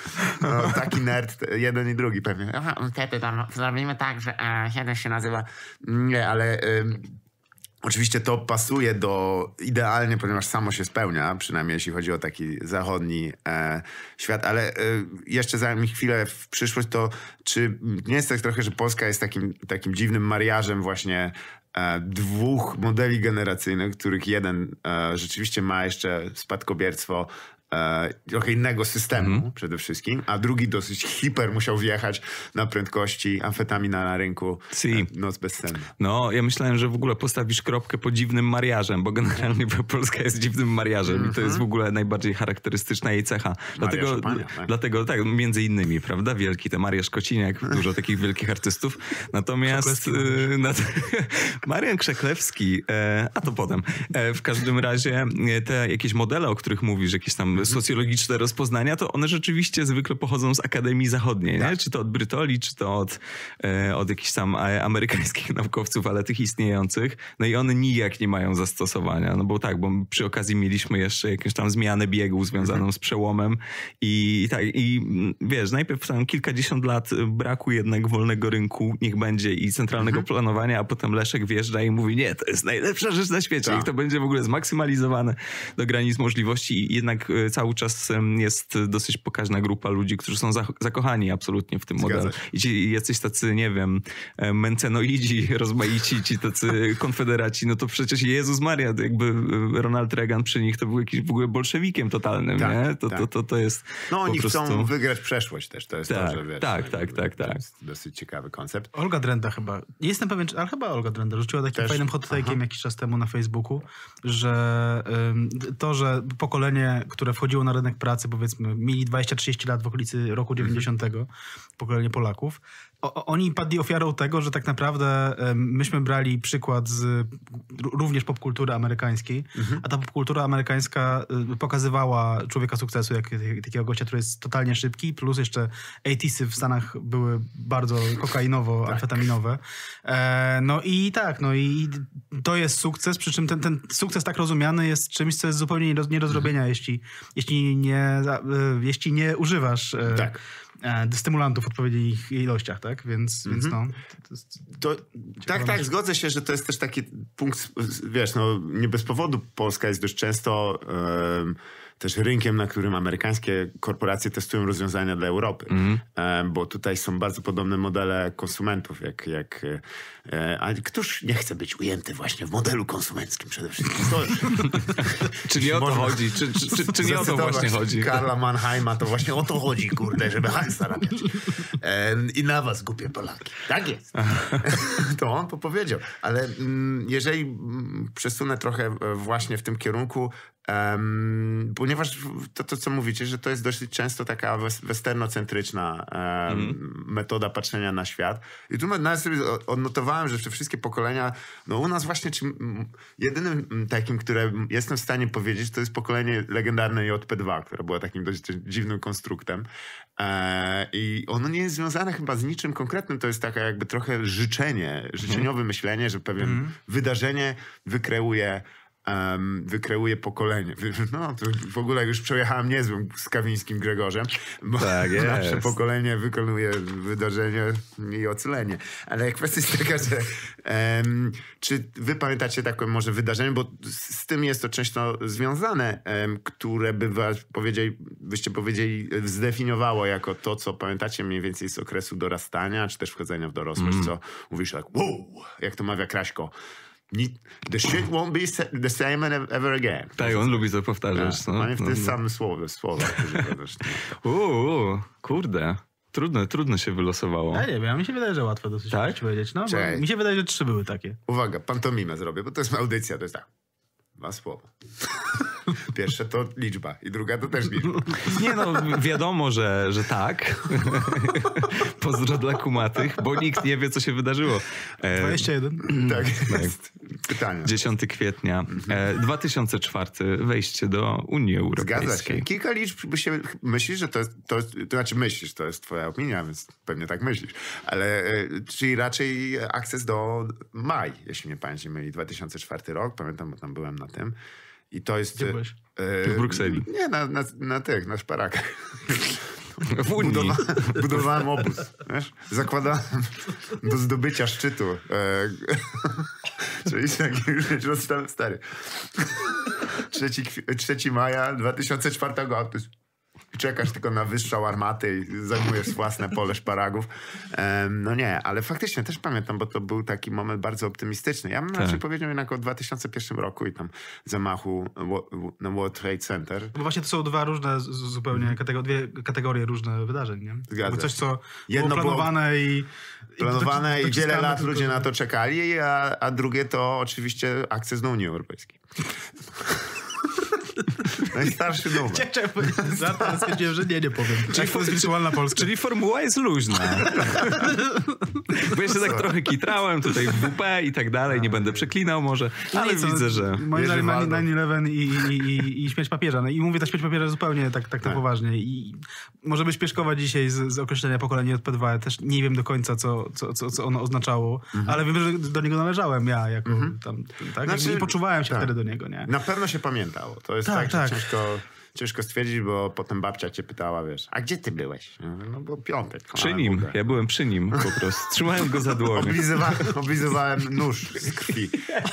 No, taki nerd, jeden i drugi pewnie. Aha, wtedy tam zrobimy tak, że e, jeden się nazywa... Nie, ale... Y Oczywiście to pasuje do idealnie, ponieważ samo się spełnia, przynajmniej jeśli chodzi o taki zachodni e, świat, ale e, jeszcze zanim chwilę w przyszłość, to czy nie jest tak trochę, że Polska jest takim, takim dziwnym mariażem właśnie e, dwóch modeli generacyjnych, których jeden e, rzeczywiście ma jeszcze spadkobierstwo E, trochę innego systemu mm. przede wszystkim, a drugi dosyć hiper musiał wjechać na prędkości, amfetamina na rynku, si. e, noc bezsenna. No, ja myślałem, że w ogóle postawisz kropkę po dziwnym mariażem, bo generalnie Polska jest dziwnym mariażem mm-hmm. i to jest w ogóle najbardziej charakterystyczna jej cecha. Dlatego, Szopania, tak? dlatego tak, między innymi, prawda, wielki te Mariusz Kociniak, dużo takich wielkich artystów. Natomiast y, nad, Marian Krzeklewski, e, a to potem. E, w każdym razie te jakieś modele, o których mówisz, jakieś tam socjologiczne rozpoznania, to one rzeczywiście zwykle pochodzą z Akademii Zachodniej, tak. nie? Czy to od Brytoli, czy to od, e, od jakichś tam amerykańskich naukowców, ale tych istniejących. No i one nijak nie mają zastosowania. No bo tak, bo przy okazji mieliśmy jeszcze jakąś tam zmianę biegu związaną mhm. z przełomem i, i tak, i wiesz, najpierw tam kilkadziesiąt lat braku jednak wolnego rynku, niech będzie, i centralnego mhm. planowania, a potem Leszek wjeżdża i mówi, nie, to jest najlepsza rzecz na świecie, tak. i to będzie w ogóle zmaksymalizowane do granic możliwości i jednak cały czas jest dosyć pokaźna grupa ludzi, którzy są zakochani absolutnie w tym modelu. I ci jacyś tacy, nie wiem, mencenoidzi, rozmaici, ci tacy konfederaci, no to przecież Jezus Maria, to jakby Ronald Reagan przy nich to był jakiś w ogóle bolszewikiem totalnym, tak, nie? To, tak. to, to, to jest No oni po prostu... chcą wygrać przeszłość też, to jest tak, to, że wiesz, tak, tak, tak, tak. To jest dosyć ciekawy koncept. Olga Drenda chyba, nie jestem pewien, ale chyba Olga Drenda rzuciła takim też? fajnym hot take'iem jakiś czas temu na Facebooku, że ym, to, że pokolenie, które wchodziło na rynek pracy, powiedzmy, mieli dwadzieścia trzydzieści lat w okolicy roku dziewięćdziesiątego, mm. pokolenie Polaków, o, oni padli ofiarą tego, że tak naprawdę um, myśmy brali przykład z r- również popkultury amerykańskiej, mm-hmm. a ta popkultura amerykańska y, pokazywała człowieka sukcesu, jak, jak takiego gościa, który jest totalnie szybki, plus jeszcze osiemdziesiąte w Stanach były bardzo kokainowo-amfetaminowe. E, no i tak, no i to jest sukces, przy czym ten, ten sukces tak rozumiany jest czymś, co jest zupełnie nie do, nie do zrobienia, mm-hmm. jeśli, jeśli, nie, y, jeśli nie używasz y, tak. stymulantów w odpowiednich ilościach, tak? Więc, mm-hmm. więc no... To, to to, tak, tak, zgodzę się, że to jest też taki punkt, wiesz, no nie bez powodu Polska jest dość często um, też rynkiem, na którym amerykańskie korporacje testują rozwiązania dla Europy. Mm. E, bo tutaj są bardzo podobne modele konsumentów, jak... jak e, a któż nie chce być ujęty właśnie w modelu konsumenckim przede wszystkim? To, czy nie o to chodzi? Czy, czy, czy, czy nie o to właśnie chodzi? Karla Mannheima, to właśnie o to chodzi, kurde, żeby hajs zarabiać. E, I na was, głupie Polaki. Tak jest. To on to powiedział. Ale mm, jeżeli mm, przesunę trochę właśnie w tym kierunku, Um, ponieważ to, to, co mówicie, że to jest dosyć często taka westernocentryczna um, mm. metoda patrzenia na świat. I tu nawet sobie odnotowałem, że te wszystkie pokolenia, no u nas właśnie czy, jedynym takim, które jestem w stanie powiedzieć, to jest pokolenie legendarne J P dwa, które było takim dość dziwnym konstruktem. E, I ono nie jest związane chyba z niczym konkretnym, to jest taka jakby trochę życzenie, życzeniowe mm. myślenie, że pewien mm. wydarzenie wykreuje Um, wykreuje pokolenie. No, to w ogóle jak już przejechałem niezłym z Kawińskim Gregorzem, bo tak jest. Nasze pokolenie wykonuje wydarzenie i ocalenie. Ale kwestia jest taka, że um, czy wy pamiętacie takie może wydarzenie, bo z, z tym jest to często związane, um, które by was powiedzieli, byście powiedzieli, zdefiniowało jako to, co pamiętacie mniej więcej z okresu dorastania, czy też wchodzenia w dorosłość, mm. co mówisz tak, wow, jak to mawia Kraśko. The shit won't be the same ever again. Tak, on lubi to powtarzać. Ja, no, w no, tym no. samym słowie. słowa Uuu, kurde. Trudne, trudno się wylosowało. Ja nie wiem, mi się wydaje, że łatwo dosyć tak? powiedzieć. No, mi się wydaje, że trzy były takie. Uwaga, pantomimę zrobię, bo to jest audycja, to jest tak. Dwa słowa. Pierwsze to liczba i druga to też liczba. Nie no, wiadomo, że, że tak. Pozdro dla kumatych, bo nikt nie wie, co się wydarzyło. E, dwadzieścia jeden. Tak jest. Pytanie. dziesiątego kwietnia e, dwa tysiące czwarty wejście do Unii Europejskiej. Zgadza się. Kilka liczb, by się myślisz, że to jest, to, to znaczy myślisz, to jest twoja opinia, więc pewnie tak myślisz, ale e, czyli raczej akces do maj, jeśli mnie pamięć nie myli, dwa tysiące czwarty rok, pamiętam, bo tam byłem na tym. I to jest... Gdzie byłeś? E, w Brukseli. Nie, na, na, na tych, na szparakach. W Unii. Budowa, budowałem obóz, wiesz? Zakładałem do zdobycia szczytu. E, czyli taki już rozstałem stary. trzeciego maja dwa tysiące czwartego. I czekasz tylko na wyższą armatę i zajmujesz własne pole szparagów. Um, no nie, ale faktycznie też pamiętam, bo to był taki moment bardzo optymistyczny. Ja bym tak. raczej powiedział jednak o dwa tysiące pierwszym roku i tam zamachu na World Trade Center. Bo właśnie to są dwa różne zupełnie kategorie, dwie kategorie różne wydarzeń, nie? Zgadza coś, co Jedno było planowane było i... planowane i, i wiele lat tylko, ludzie że... na to czekali, a, a drugie to oczywiście akces do Unii Europejskiej. Najstarszy numer. Chciałem powiedzieć żart, ale stwierdziłem, że nie, nie powiem. Czyli to jest wirtualna Polska. Czyli formuła jest luźna. Bo ja się tak trochę kitrałem, tutaj w W P i tak dalej, nie będę przeklinał może, ale co, widzę, że... Moim zdaniem nine eleven i, i, i, i śmierć papieża. No i mówię ta śmierć papieża zupełnie tak, tak, tak poważnie. I możemy śpieszkować dzisiaj z, z określenia pokolenia J P dwa. Ja też nie wiem do końca, co, co, co, co ono oznaczało, mhm. ale wiem, że do niego należałem ja, jako mhm. tam, tak? Znaczy, i poczuwałem się tak. wtedy do niego, nie? Na pewno się pamiętało. To jest tak, tak, tak. Ciężko, ciężko stwierdzić, bo potem babcia cię pytała, wiesz, a gdzie ty byłeś? No bo piątek. Przy nim, budę. Ja byłem przy nim po prostu. Trzymałem go za dłoń. Oblizywałem, oblizywałem nóż z krwi.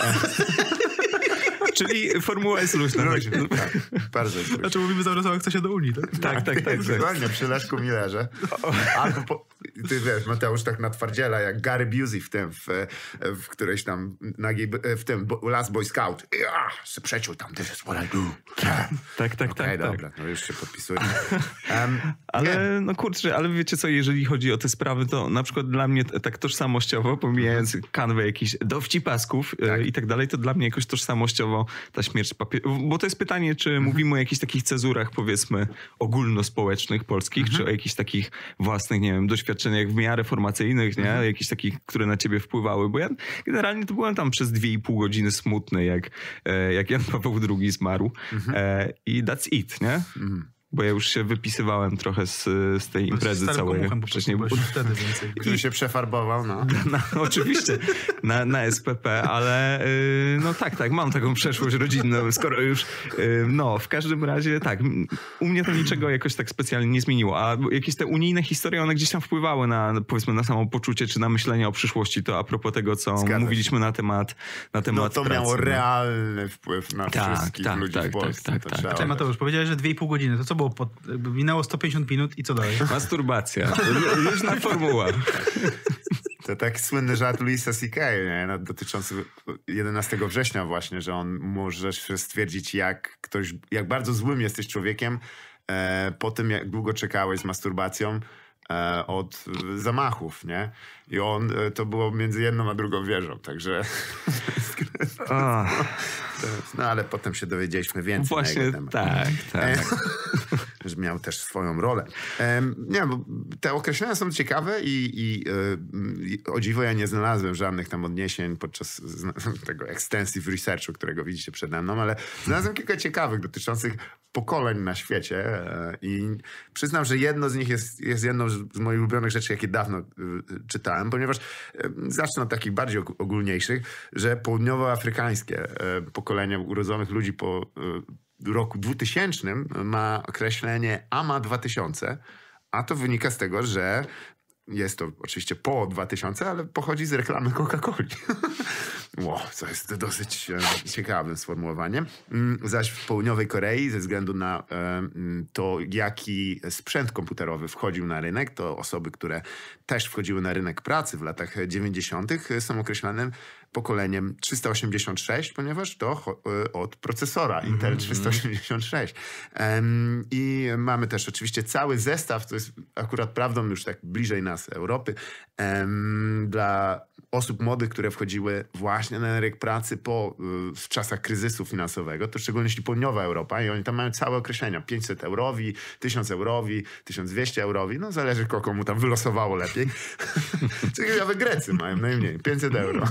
Czyli formuła jest luźna. Luźna, tak. Bardzo jest luźna. Znaczy mówimy cały czas o akcesie do Unii, tak? Tak, tak, tak. Dokładnie, tak. Przy Leszku Millerze. Albo po, ty wiesz, Mateusz tak na twardziela, jak Gary Busey w tym, w, w którejś tam nagiej, w tym Last Boy Scout. Ja, se przeciął tam, this is what I do. Tak, tak, tak. Okay, tak. dobra, no już się podpisuję. Um, ale no kurczę, ale wiecie co, jeżeli chodzi o te sprawy, to na przykład dla mnie tak tożsamościowo, pomijając kanwę jakichś dowcipasków tak. i tak dalej, to dla mnie jakoś tożsamościowo ta śmierć papieża. Bo to jest pytanie, czy mhm. mówimy o jakichś takich cezurach, powiedzmy, ogólnospołecznych polskich, mhm. czy o jakichś takich własnych, nie wiem, doświadczeniach w miarę formacyjnych, nie? Mhm. Jakichś takich, które na ciebie wpływały. Bo ja generalnie to byłem tam przez dwie i pół godziny smutny, jak, jak Jan Paweł drugi zmarł. Mhm. I that's it, nie? Mhm. Bo ja już się wypisywałem trochę z, z tej imprezy całej. Wcześniej bo wtedy więcej. I się przefarbował, no. no oczywiście, na, na S P P, ale yy, no tak, tak, mam taką przeszłość rodzinną, skoro już, yy, no w każdym razie tak, u mnie to niczego jakoś tak specjalnie nie zmieniło, a jakieś te unijne historie, one gdzieś tam wpływały na, powiedzmy, na samopoczucie, czy na myślenie o przyszłości, to a propos tego, co Zgadza mówiliśmy się. na temat na temat No to pracy, miało no. realny wpływ na Tak, wszystkich tak, ludzi tak, w Polsce. tak, To tak, trzeba tak. Cześć Mateusz, powiedziałeś, że dwie i pół godziny, to co było? Po, jakby minęło sto pięćdziesiąt minut i co dalej? Masturbacja, luźna formuła. To tak słynny żart Louisa C K, nie? No, dotyczący jedenastego września właśnie, że on możesz stwierdzić, jak ktoś, jak bardzo złym jesteś człowiekiem e, po tym, jak długo czekałeś z masturbacją e, od zamachów, nie? I on, e, to było między jedną a drugą wieżą, także... No ale potem się dowiedzieliśmy więcej Właśnie na jego temat. tak, tak. Że miał też swoją rolę. Um, nie, bo te określenia są ciekawe i, i, i o dziwo ja nie znalazłem żadnych tam odniesień podczas tego extensive researchu, którego widzicie przede mną, ale znalazłem kilka ciekawych dotyczących pokoleń na świecie i przyznam, że jedno z nich jest, jest jedną z moich ulubionych rzeczy, jakie dawno czytałem, ponieważ zacznę od takich bardziej ogólniejszych, że południowoafrykańskie pokolenie urodzonych ludzi po roku dwutysięcznym ma określenie A M A dwa tysiące, a to wynika z tego, że jest to oczywiście po dwa tysiące, ale pochodzi z reklamy Coca-Coli. Wow, co jest dosyć e, ciekawym sformułowaniem. Zaś w południowej Korei, ze względu na e, to, jaki sprzęt komputerowy wchodził na rynek, to osoby, które też wchodziły na rynek pracy w latach dziewięćdziesiątych są określanym pokoleniem trzysta osiemdziesiąt sześć, ponieważ to od procesora Intel trzysta osiemdziesiąt sześć. Um, I mamy też oczywiście cały zestaw, to jest akurat prawdą już tak bliżej nas, Europy, um, dla osób młodych, które wchodziły właśnie na rynek pracy po, w czasach kryzysu finansowego, to szczególnie jeśli południowa Europa i oni tam mają całe określenia, pięćset eurowi, tysiąc eurowi, tysiąc dwieście eurowi, no zależy komu tam wylosowało lepiej. Czyli nawet Grecy mają najmniej, pięćset euro.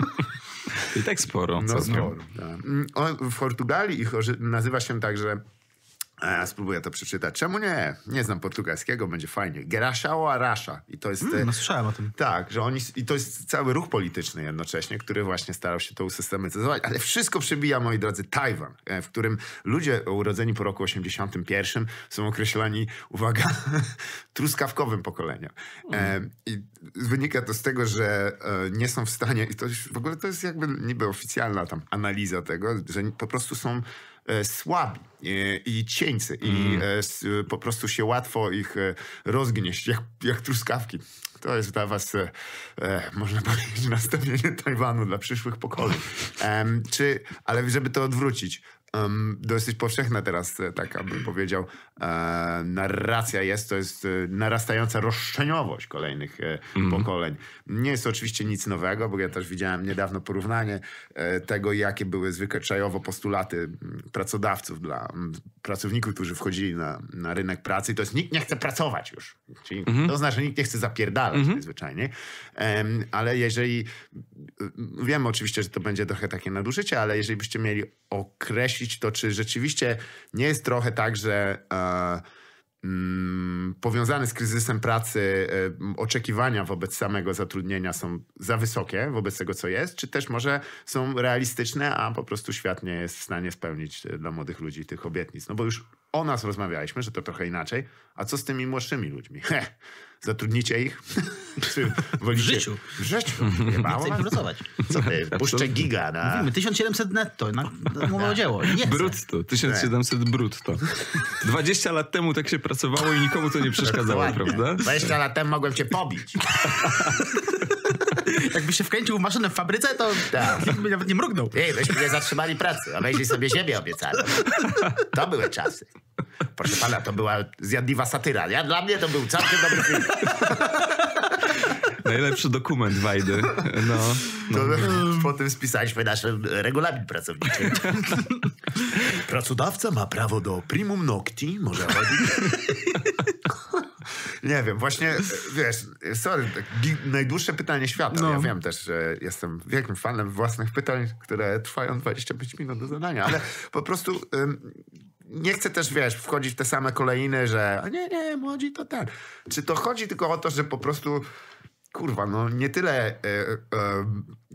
I tak sporo. No sporo. Tak. O, w Portugalii ich nazywa się tak, że a, spróbuję to przeczytać. Czemu nie? Nie znam portugalskiego, będzie fajnie. Geração Araxa. I to jest... Mm, no słyszałem o tym. Tak, że oni... I to jest cały ruch polityczny jednocześnie, który właśnie starał się to usystematyzować. Ale wszystko przebija, moi drodzy, Tajwan, w którym ludzie urodzeni po roku osiemdziesiątym pierwszym są określani, uwaga, truskawkowym pokoleniem. Mm. I wynika to z tego, że nie są w stanie... I to już, w ogóle to jest jakby niby oficjalna tam analiza tego, że po prostu są słabi i cieńcy i mm. po prostu się łatwo ich rozgnieść, jak, jak truskawki. To jest dla was, e, można powiedzieć, nastawienie Tajwanu dla przyszłych pokoleń. Um, czy, ale żeby to odwrócić, um, dosyć powszechna teraz, taka bym powiedział, e, narracja jest, to jest narastająca roszczeniowość kolejnych e, mm. pokoleń. Nie jest to oczywiście nic nowego, bo ja też widziałem niedawno porównanie e, tego, jakie były zwyczajowo postulaty pracodawców dla m, pracowników, którzy wchodzili na, na rynek pracy. I to jest, nikt nie chce pracować już. Czyli mm. to znaczy, że nikt nie chce zapierdalać mm-hmm. zwyczajnie. Um, ale jeżeli, wiem oczywiście, że to będzie trochę takie nadużycie, ale jeżeli byście mieli określić to, czy rzeczywiście nie jest trochę tak, że e, mm, powiązane z kryzysem pracy e, oczekiwania wobec samego zatrudnienia są za wysokie wobec tego, co jest, czy też może są realistyczne, a po prostu świat nie jest w stanie spełnić dla młodych ludzi tych obietnic. No bo już o nas rozmawialiśmy, że to trochę inaczej. A co z tymi młodszymi ludźmi? Heh, zatrudnicie ich? Czy wolicie... W życiu. W życiu. Nie chcę im pracować. Co ty? Puszczę giga na... Mówimy tysiąc siedemset netto, na, na umowę o dzieło. Nie chcę. Brutto, tysiąc siedemset brutto. dwadzieścia lat temu tak się pracowało i nikomu to nie przeszkadzało, prawda? dwadzieścia lat temu mogłem cię pobić. Jakby się wkręcił w maszynę w fabryce, to tak. by nawet nie mrugnął. Ej, myśmy nie zatrzymali pracy, a weźli sobie ziemię obiecali. To były czasy. Proszę pana, to była zjadliwa satyra. Ja, dla mnie to był całkiem dobry film. Najlepszy dokument Wajdy. No, no. To, potem spisaliśmy nasz regulamin pracowniczy. Pracodawca ma prawo do primum nocti, może chodzić. Nie wiem, właśnie, wiesz, sorry, tak, najdłuższe pytanie świata. No. Ja wiem też, że jestem wielkim fanem własnych pytań, które trwają dwadzieścia pięć minut do zadania, ale po prostu... Ym, nie chcę też, wiesz, wchodzić w te same kolejny, że nie, nie, młodzi to ten. Czy to chodzi tylko o to, że po prostu kurwa, no nie tyle e, e,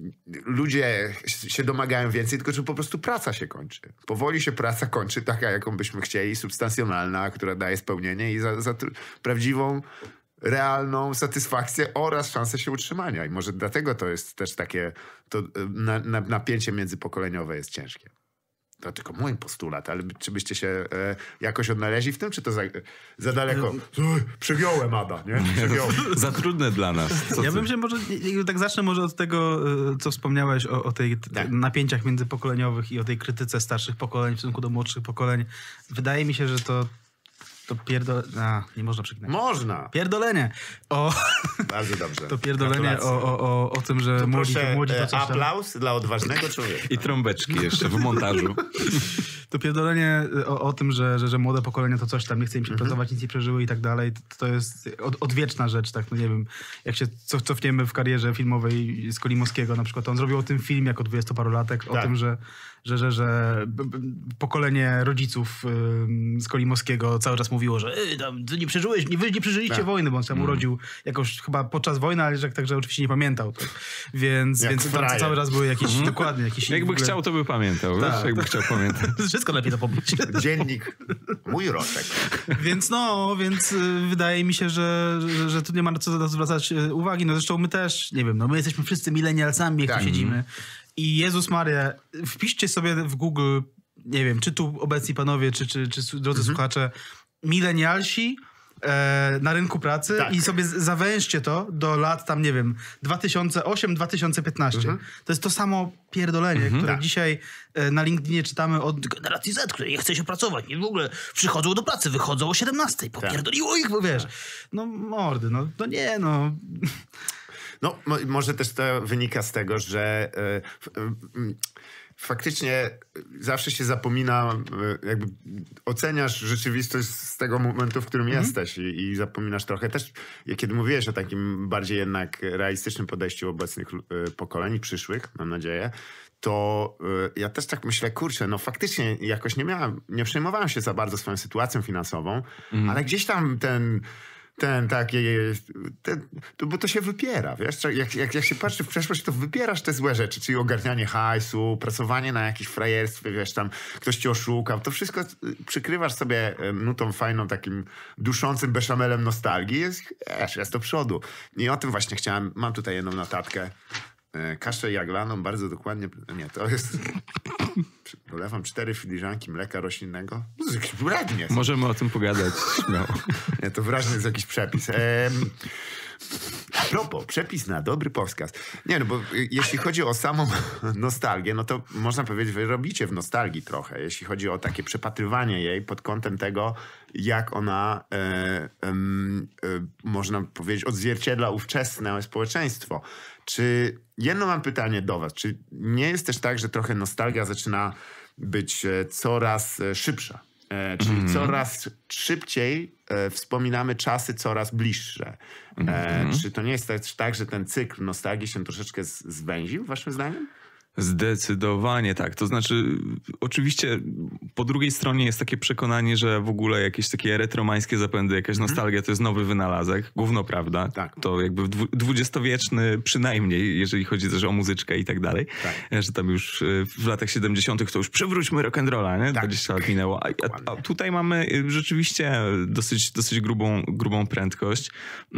ludzie się domagają więcej, tylko że po prostu praca się kończy. Powoli się praca kończy, taka jaką byśmy chcieli, substancjonalna, która daje spełnienie i za, za prawdziwą, realną satysfakcję oraz szansę się utrzymania. I może dlatego to jest też takie, to na, na, napięcie międzypokoleniowe jest ciężkie. To tylko mój postulat, ale czy byście się e, jakoś odnaleźli w tym, czy to za, za daleko? Przygiąłem, Ada, nie? Przygiąłem. Za trudne dla nas. Co ja ty? bym się może, tak zacznę może od tego, co wspomniałeś o, o tej tak. napięciach międzypokoleniowych i o tej krytyce starszych pokoleń w stosunku do młodszych pokoleń. Wydaje mi się, że to To pierdolenie... A, nie można przeklinać. Można. Pierdolenie. O... Bardzo dobrze. To pierdolenie o, o, o, o tym, że to młodzi, proszę, młodzi to coś tam... aplauz dla odważnego człowieka. I trąbeczki jeszcze w montażu. To pierdolenie o, o tym, że, że, że młode pokolenia to coś tam, nie chce im się Mhm. pracować, nic nie przeżyły i tak dalej. To, to jest od, odwieczna rzecz, tak, no nie wiem. Jak się cof, cofniemy w karierze filmowej Skolimowskiego na przykład, to on zrobił o tym film jako dwudziestoparolatek, o Tak. tym, że, że, że, że b, b, pokolenie rodziców y, Skolimowskiego cały czas mówiło, że y, tam, ty nie przeżyłeś, nie, wy nie przeżyliście Tak. wojny, bo on się tam urodził jakoś chyba podczas wojny, ale że, także oczywiście nie pamiętał. Tak. Więc, Jak więc tam frajer. cały raz były jakieś, dokładnie, jakieś... Jakby w ogóle- chciał, to by pamiętał. Tak. Wiesz? Jakby chciał pamiętać. Wszystko lepiej to pomyśleć. Dziennik. Mój roczek. Więc no, więc y, wydaje mi się, że, że, że tu nie ma na co zwracać y, uwagi. No zresztą my też, nie wiem, no my jesteśmy wszyscy milenialsami, jak Tak. tu siedzimy. I Jezus Maria, wpiszcie sobie w Google, nie wiem, czy tu obecni panowie, czy, czy, czy drodzy słuchacze, milenialsi e, na rynku pracy Tak. i sobie z- zawęźcie to do lat tam, nie wiem, dwa tysiące osiem do dwa tysiące piętnaście. To jest to samo pierdolenie, które Tak. dzisiaj e, na LinkedInie czytamy od generacji Z, której nie chce się pracować. I w ogóle przychodzą do pracy, wychodzą o siedemnastej. Popierdoliło ich, bo wiesz. No mordy, no, no nie, no. No, mo- może też to wynika z tego, że e, f- e, m, faktycznie zawsze się zapomina, e, jakby oceniasz rzeczywistość z tego momentu, w którym jesteś i, i zapominasz trochę też, kiedy mówiłeś o takim bardziej jednak realistycznym podejściu obecnych e, pokoleń i przyszłych, mam nadzieję, to y, ja też tak myślę, kurczę, no faktycznie jakoś nie miałem, nie przejmowałem się za bardzo swoją sytuacją finansową, ale gdzieś tam ten, ten taki, ten, to, bo to się wypiera, wiesz, jak, jak, jak się patrzy w przeszłość, to wypierasz te złe rzeczy, czyli ogarnianie hajsu, pracowanie na jakieś frajerstwie, wiesz, tam ktoś cię oszukał, to wszystko przykrywasz sobie nutą fajną, takim duszącym beszamelem nostalgii, jest, wiesz, jest do przodu. I o tym właśnie chciałem, mam tutaj jedną notatkę, kaszę jaglaną, bardzo dokładnie. Nie, to jest. Dolewam cztery filiżanki mleka roślinnego. To jest jakiś brednie. Możemy o tym pogadać śmiało. Nie, to wyraźnie jest jakiś przepis. Ehm, a propos, przepis na dobry podcast. Nie, no bo jeśli chodzi o samą nostalgię, no to można powiedzieć, wy robicie w nostalgii trochę. Jeśli chodzi o takie przepatrywanie jej pod kątem tego, jak ona, e, e, e, można powiedzieć, odzwierciedla ówczesne społeczeństwo. Czy jedno mam pytanie do was. Czy nie jest też tak, że trochę nostalgia zaczyna być e, coraz e, szybsza? E, czyli mm. coraz szybciej e, wspominamy czasy coraz bliższe. E, mm. Czy to nie jest też tak, że ten cykl nostalgii się troszeczkę z, zwęził, waszym zdaniem? Zdecydowanie tak. To znaczy, oczywiście po drugiej stronie jest takie przekonanie, że w ogóle jakieś takie retromańskie zapędy, jakaś nostalgia to jest nowy wynalazek. Gówno prawda. Tak. To jakby dwudziestowieczny przynajmniej, jeżeli chodzi też o muzyczkę i tak dalej. Tak. Że tam już w latach siedemdziesiątych to już przywróćmy rock'n'rolla, nie? Tak. dwadzieścia lat minęło. A, a, a tutaj mamy rzeczywiście dosyć, dosyć grubą, grubą prędkość,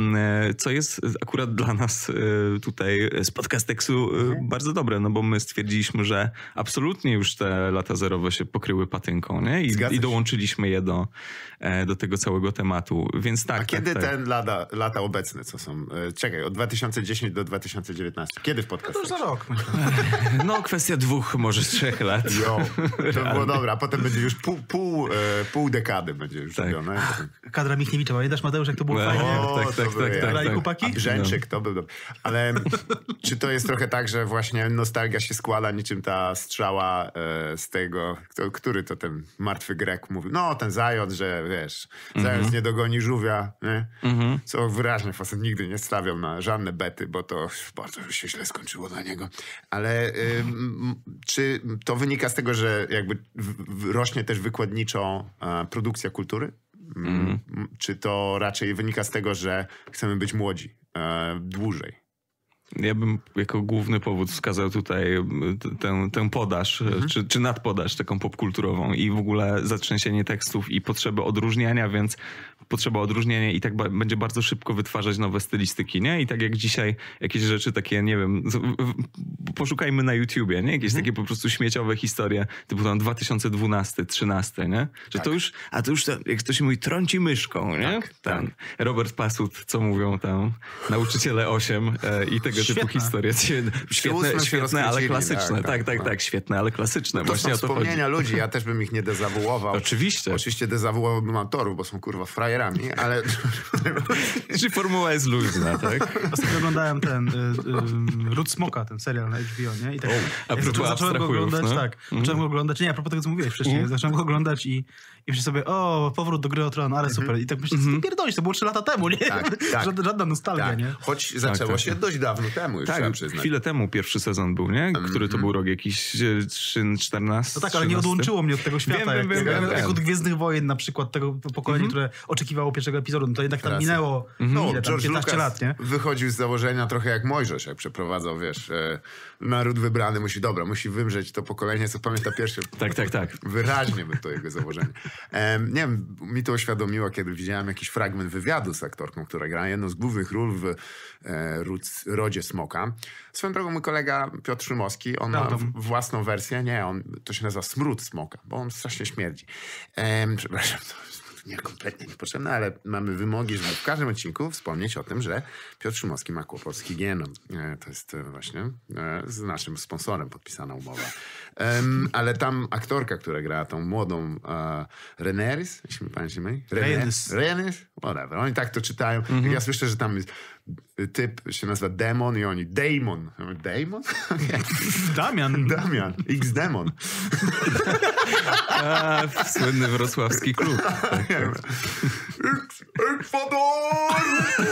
co jest akurat dla nas tutaj z Podcasteksu bardzo dobre, no bo my stwierdziliśmy, że absolutnie już te lata zerowe się pokryły patynką, nie? I, i dołączyliśmy je do, do tego całego tematu. Więc tak. A kiedy tak, tak. ten lata, lata obecne, co są? Czekaj, od dwa tysiące dziesiątego do dwa tysiące dziewiętnastego. Kiedy w podcastie? To już za rok. Myślę. No kwestia dwóch, może trzech lat. Jo, to było dobra. A potem będzie już pół, pół, e, pół dekady będzie już Tak. robione. Kadra Michniewicza, pamiętasz Mateusz, jak to było O, fajnie? tak, to tak, były tak, jak- tak, Grali tak. chłopaki? A Brzęczyk to był dobry. Ale czy to jest trochę tak, że właśnie nostalgia się się składa niczym ta strzała e, z tego, kto, który to ten martwy Grek mówił. No, ten zając, że wiesz, zając mm-hmm. nie dogoni żółwia, nie? Mm-hmm. Co wyraźnie facet nigdy nie stawiał na żadne bety, bo to bardzo się źle skończyło dla niego. Ale y, czy to wynika z tego, że jakby w, w, rośnie też wykładniczo e, produkcja kultury? Mm. Czy to raczej wynika z tego, że chcemy być młodzi e, dłużej? Ja bym jako główny powód wskazał tutaj tę, tę podaż, mhm. czy, czy nadpodaż taką popkulturową i w ogóle zatrzęsienie tekstów i potrzebę odróżniania, więc potrzeba odróżniania i tak ba- będzie bardzo szybko wytwarzać nowe stylistyki, nie? I tak jak dzisiaj jakieś rzeczy takie, nie wiem, poszukajmy na YouTubie, nie? Jakieś mhm. takie po prostu śmieciowe historie, typu tam dwa tysiące dwunasty, trzynasty, nie? Że tak. to już, a to już, to, jak to się mówi, trąci myszką, nie? Tak, tam. Tak. Robert Pasut, co mówią tam, nauczyciele osiem e, i tego typu historie. Świetne, świetne ale klasyczne. Tak, tak, tak, tak, tak, świetne, ale klasyczne. To Właśnie są o to wspomnienia chodzi. ludzi, ja też bym ich nie dezawuował. Oczywiście. Oczywiście dezawuowałbym autorów, bo są kurwa frajerami, ale... Czy formuła jest luźna, tak? Ostatnio oglądałem ten y, y, Ród Smoka, ten serial na H B O, nie? I tak, a jak propos zacząłem go oglądać, no? tak, mm. zacząłem go oglądać, nie, a propos tego, co mówiłeś wcześniej, mm. zacząłem go oglądać i, i myślę sobie, o, powrót do Gry o Tron, ale mm-hmm. super. I tak myślę, mm-hmm. pierdolisz, to było trzy lata temu, nie? Tak, tak. Żadna, żadna nostalgia, tak. nie? Choć zaczęło tak, się tak. dość dawno temu, już tak, trzeba przyznać. Chwilę temu pierwszy sezon był, nie? Który to był rok jakiś trzy, czternaście. No tak, ale nie odłączyło mnie od tego świata. Wiem, wiem, jak, wiem, jak, wiem. jak od Gwiezdnych Wojen na przykład, tego pokolenia, mm-hmm. które oczekiwało pierwszego epizodu, no to jednak tam Racja. minęło No, ile, tam, George piętnaście Lucas lat, nie? wychodził z założenia trochę jak Mojżesz, jak przeprowadzał, wiesz, e, naród wybrany musi, dobra, musi wymrzeć to pokolenie, co pamięta pierwsze. Tak, tak, tak. Wyraźnie by to jego założenie. E, nie wiem, mi to uświadomiło, kiedy widziałem jakiś fragment wywiadu z aktorką, która gra jedną z głównych ról w e, Rodzie Smoka. Swoją drogą mój kolega Piotr Szymowski, on ma w, własną wersję, nie, on, to się nazywa Smród Smoka, bo on strasznie śmierdzi. E, przepraszam, to nie, kompletnie niepotrzebne, ale mamy wymogi, żeby w każdym odcinku wspomnieć o tym, że Piotr Szymowski ma kłopot z higieną. E, to jest e, właśnie e, z naszym sponsorem podpisana umowa. Um, ale tam aktorka, która gra tą młodą e, Reneris, jeśli mi pamięć nie myli? Renis. Renis? Whatever. Oni tak to czytają. Mm-hmm. Ja słyszę, że tam jest typ się nazywa Demon i oni Damon. Damon? Damian. Damian. X-Demon. A, słynny wrocławski klub. Tak, tak. Ekwador!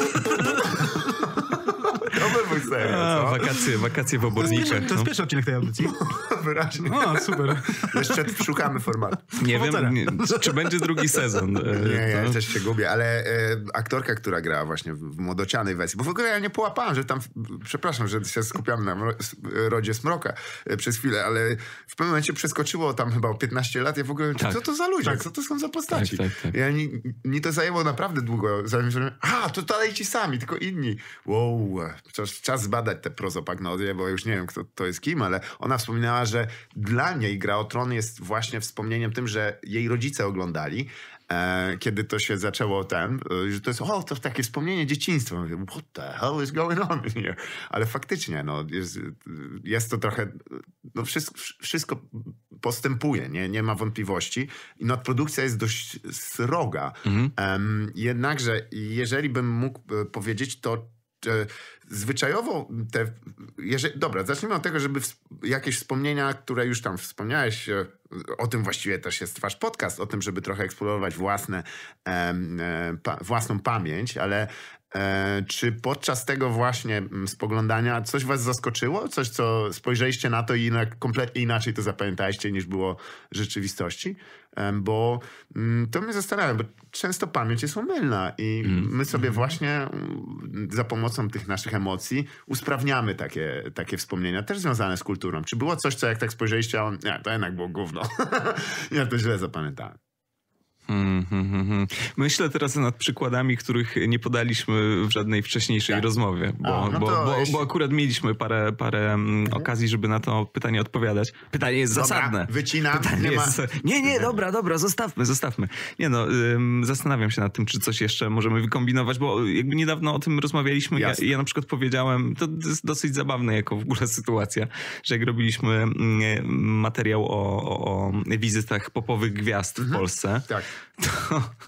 To by był serial, co? Wakacje, wakacje w obornikach. To jest, to jest pierwszy odcinek tej audycji. Wyraźnie. O, super. Jeszcze szukamy formatu. Nie wiem, nie, czy będzie drugi sezon. Nie, ja też się gubię, ale e, aktorka, która grała właśnie w, w młodocianej wersji, bo w ogóle ja nie połapałem, że tam, przepraszam, że się skupiam na mro, Rodzie Smroka e, przez chwilę, ale w pewnym momencie przeskoczyło tam chyba o piętnaście lat, ja w ogóle, tak. co to za ludzie, tak. co to są za postaci? Tak, tak, tak. Ja, mi, mi to zajęło naprawdę długo, zanim że a, to dalej ci sami, tylko inni. Wow, czas, czas zbadać te prozopagnodię, bo już nie wiem, kto to jest kim, ale ona wspominała, że dla niej Gra o Tron jest właśnie wspomnieniem tym, że jej rodzice oglądali, e, kiedy to się zaczęło ten, e, że to jest, o, to takie wspomnienie dzieciństwa. Mówię, what the hell is going on here? Ale faktycznie, no, jest, jest to trochę, no, wszystko, wszystko postępuje, nie, nie ma wątpliwości i nadprodukcja jest dość sroga. Mhm. Um, jednakże, jeżeli bym mógł powiedzieć, to zwyczajowo te... Jeżeli, dobra, zacznijmy od tego, żeby jakieś wspomnienia, które już tam wspomniałeś, o tym właściwie też jest wasz podcast, o tym, żeby trochę eksplorować własne, e, pa, własną pamięć, ale e, czy podczas tego właśnie spoglądania coś was zaskoczyło? Coś, co spojrzeliście na to i inak, kompletnie inaczej to zapamiętaliście niż było w rzeczywistości? E, bo m, to mnie zastanawia, bo często pamięć jest omylna i mm. my sobie właśnie za pomocą tych naszych emocji usprawniamy takie, takie wspomnienia, też związane z kulturą. Czy było coś, co jak tak spojrzeliście, a on, nie, to jednak było gówno. Ja to źle zapamiętałem. Hmm, hmm, hmm. Myślę teraz nad przykładami, których nie podaliśmy w żadnej wcześniejszej tak. rozmowie, bo, A, no bo, bo, jeśli... bo akurat mieliśmy parę, parę mhm. okazji, żeby na to pytanie odpowiadać. Pytanie jest dobra, zasadne. Wycinam. Pytanie nie, jest... ma... nie, nie, dobra, dobra, zostawmy, zostawmy. Nie no, ym, zastanawiam się nad tym, czy coś jeszcze możemy wykombinować, bo jakby niedawno o tym rozmawialiśmy. Ja, ja na przykład powiedziałem, to jest dosyć zabawne jako w ogóle sytuacja, że jak robiliśmy mm, materiał o, o, o wizytach popowych gwiazd w mhm. Polsce, tak. to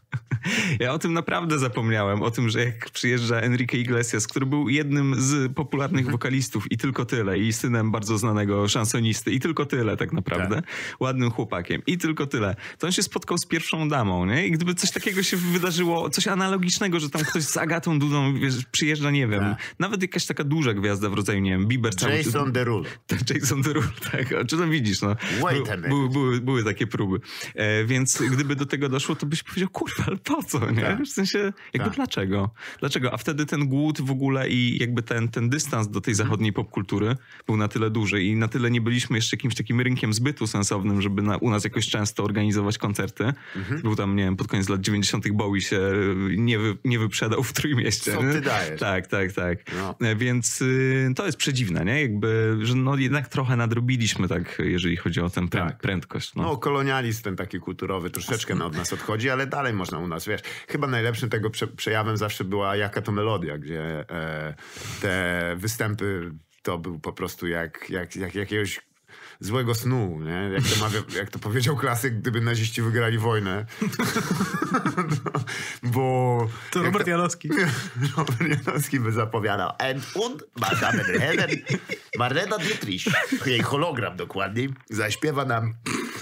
Ja o tym naprawdę zapomniałem, o tym, że jak przyjeżdża Enrique Iglesias, który był jednym z popularnych wokalistów i tylko tyle, i synem bardzo znanego szansonisty i tylko tyle tak naprawdę, tak. Ładnym chłopakiem i tylko tyle, to on się spotkał z pierwszą damą, nie? I gdyby coś takiego się wydarzyło, coś analogicznego, że tam ktoś z Agatą Dudą wiesz, przyjeżdża, nie wiem, tak. Nawet jakaś taka duża gwiazda w rodzaju, nie wiem, Bieber. Jason czy... Derulo. Jason Derulo, tak. Czy to widzisz, no. Były, były, były takie próby. E, więc gdyby do tego doszło, to byś powiedział, kurwa, ale po co, nie? Tak. W sensie, jakby tak. dlaczego? Dlaczego? A wtedy ten głód w ogóle i jakby ten, ten dystans do tej zachodniej popkultury był na tyle duży i na tyle nie byliśmy jeszcze jakimś takim rynkiem zbytu sensownym, żeby na, u nas jakoś często organizować koncerty. Mhm. Był tam, nie wiem, pod koniec lat dziewięćdziesiątych Bowie się nie, wy, nie wyprzedał w Trójmieście. Co ty dajesz? Tak, tak, tak. No. Więc y, to jest przedziwne, nie? Jakby, że no jednak trochę nadrobiliśmy tak, jeżeli chodzi o tę prę- tak. prędkość. No. no kolonializm ten taki kulturowy troszeczkę od nas odchodzi, ale dalej można u nas, wiesz. Chyba najlepszym tego prze- przejawem zawsze była Jaka to melodia, gdzie e, te występy to był po prostu jak, jak, jak jakiegoś złego snu, nie? Jak to, mawia, jak to powiedział klasyk, gdyby naziści wygrali wojnę. no, bo... To Robert to, Janowski. Robert Janowski by zapowiadał. And und Marlena Dietrich, jej hologram dokładniej, zaśpiewa nam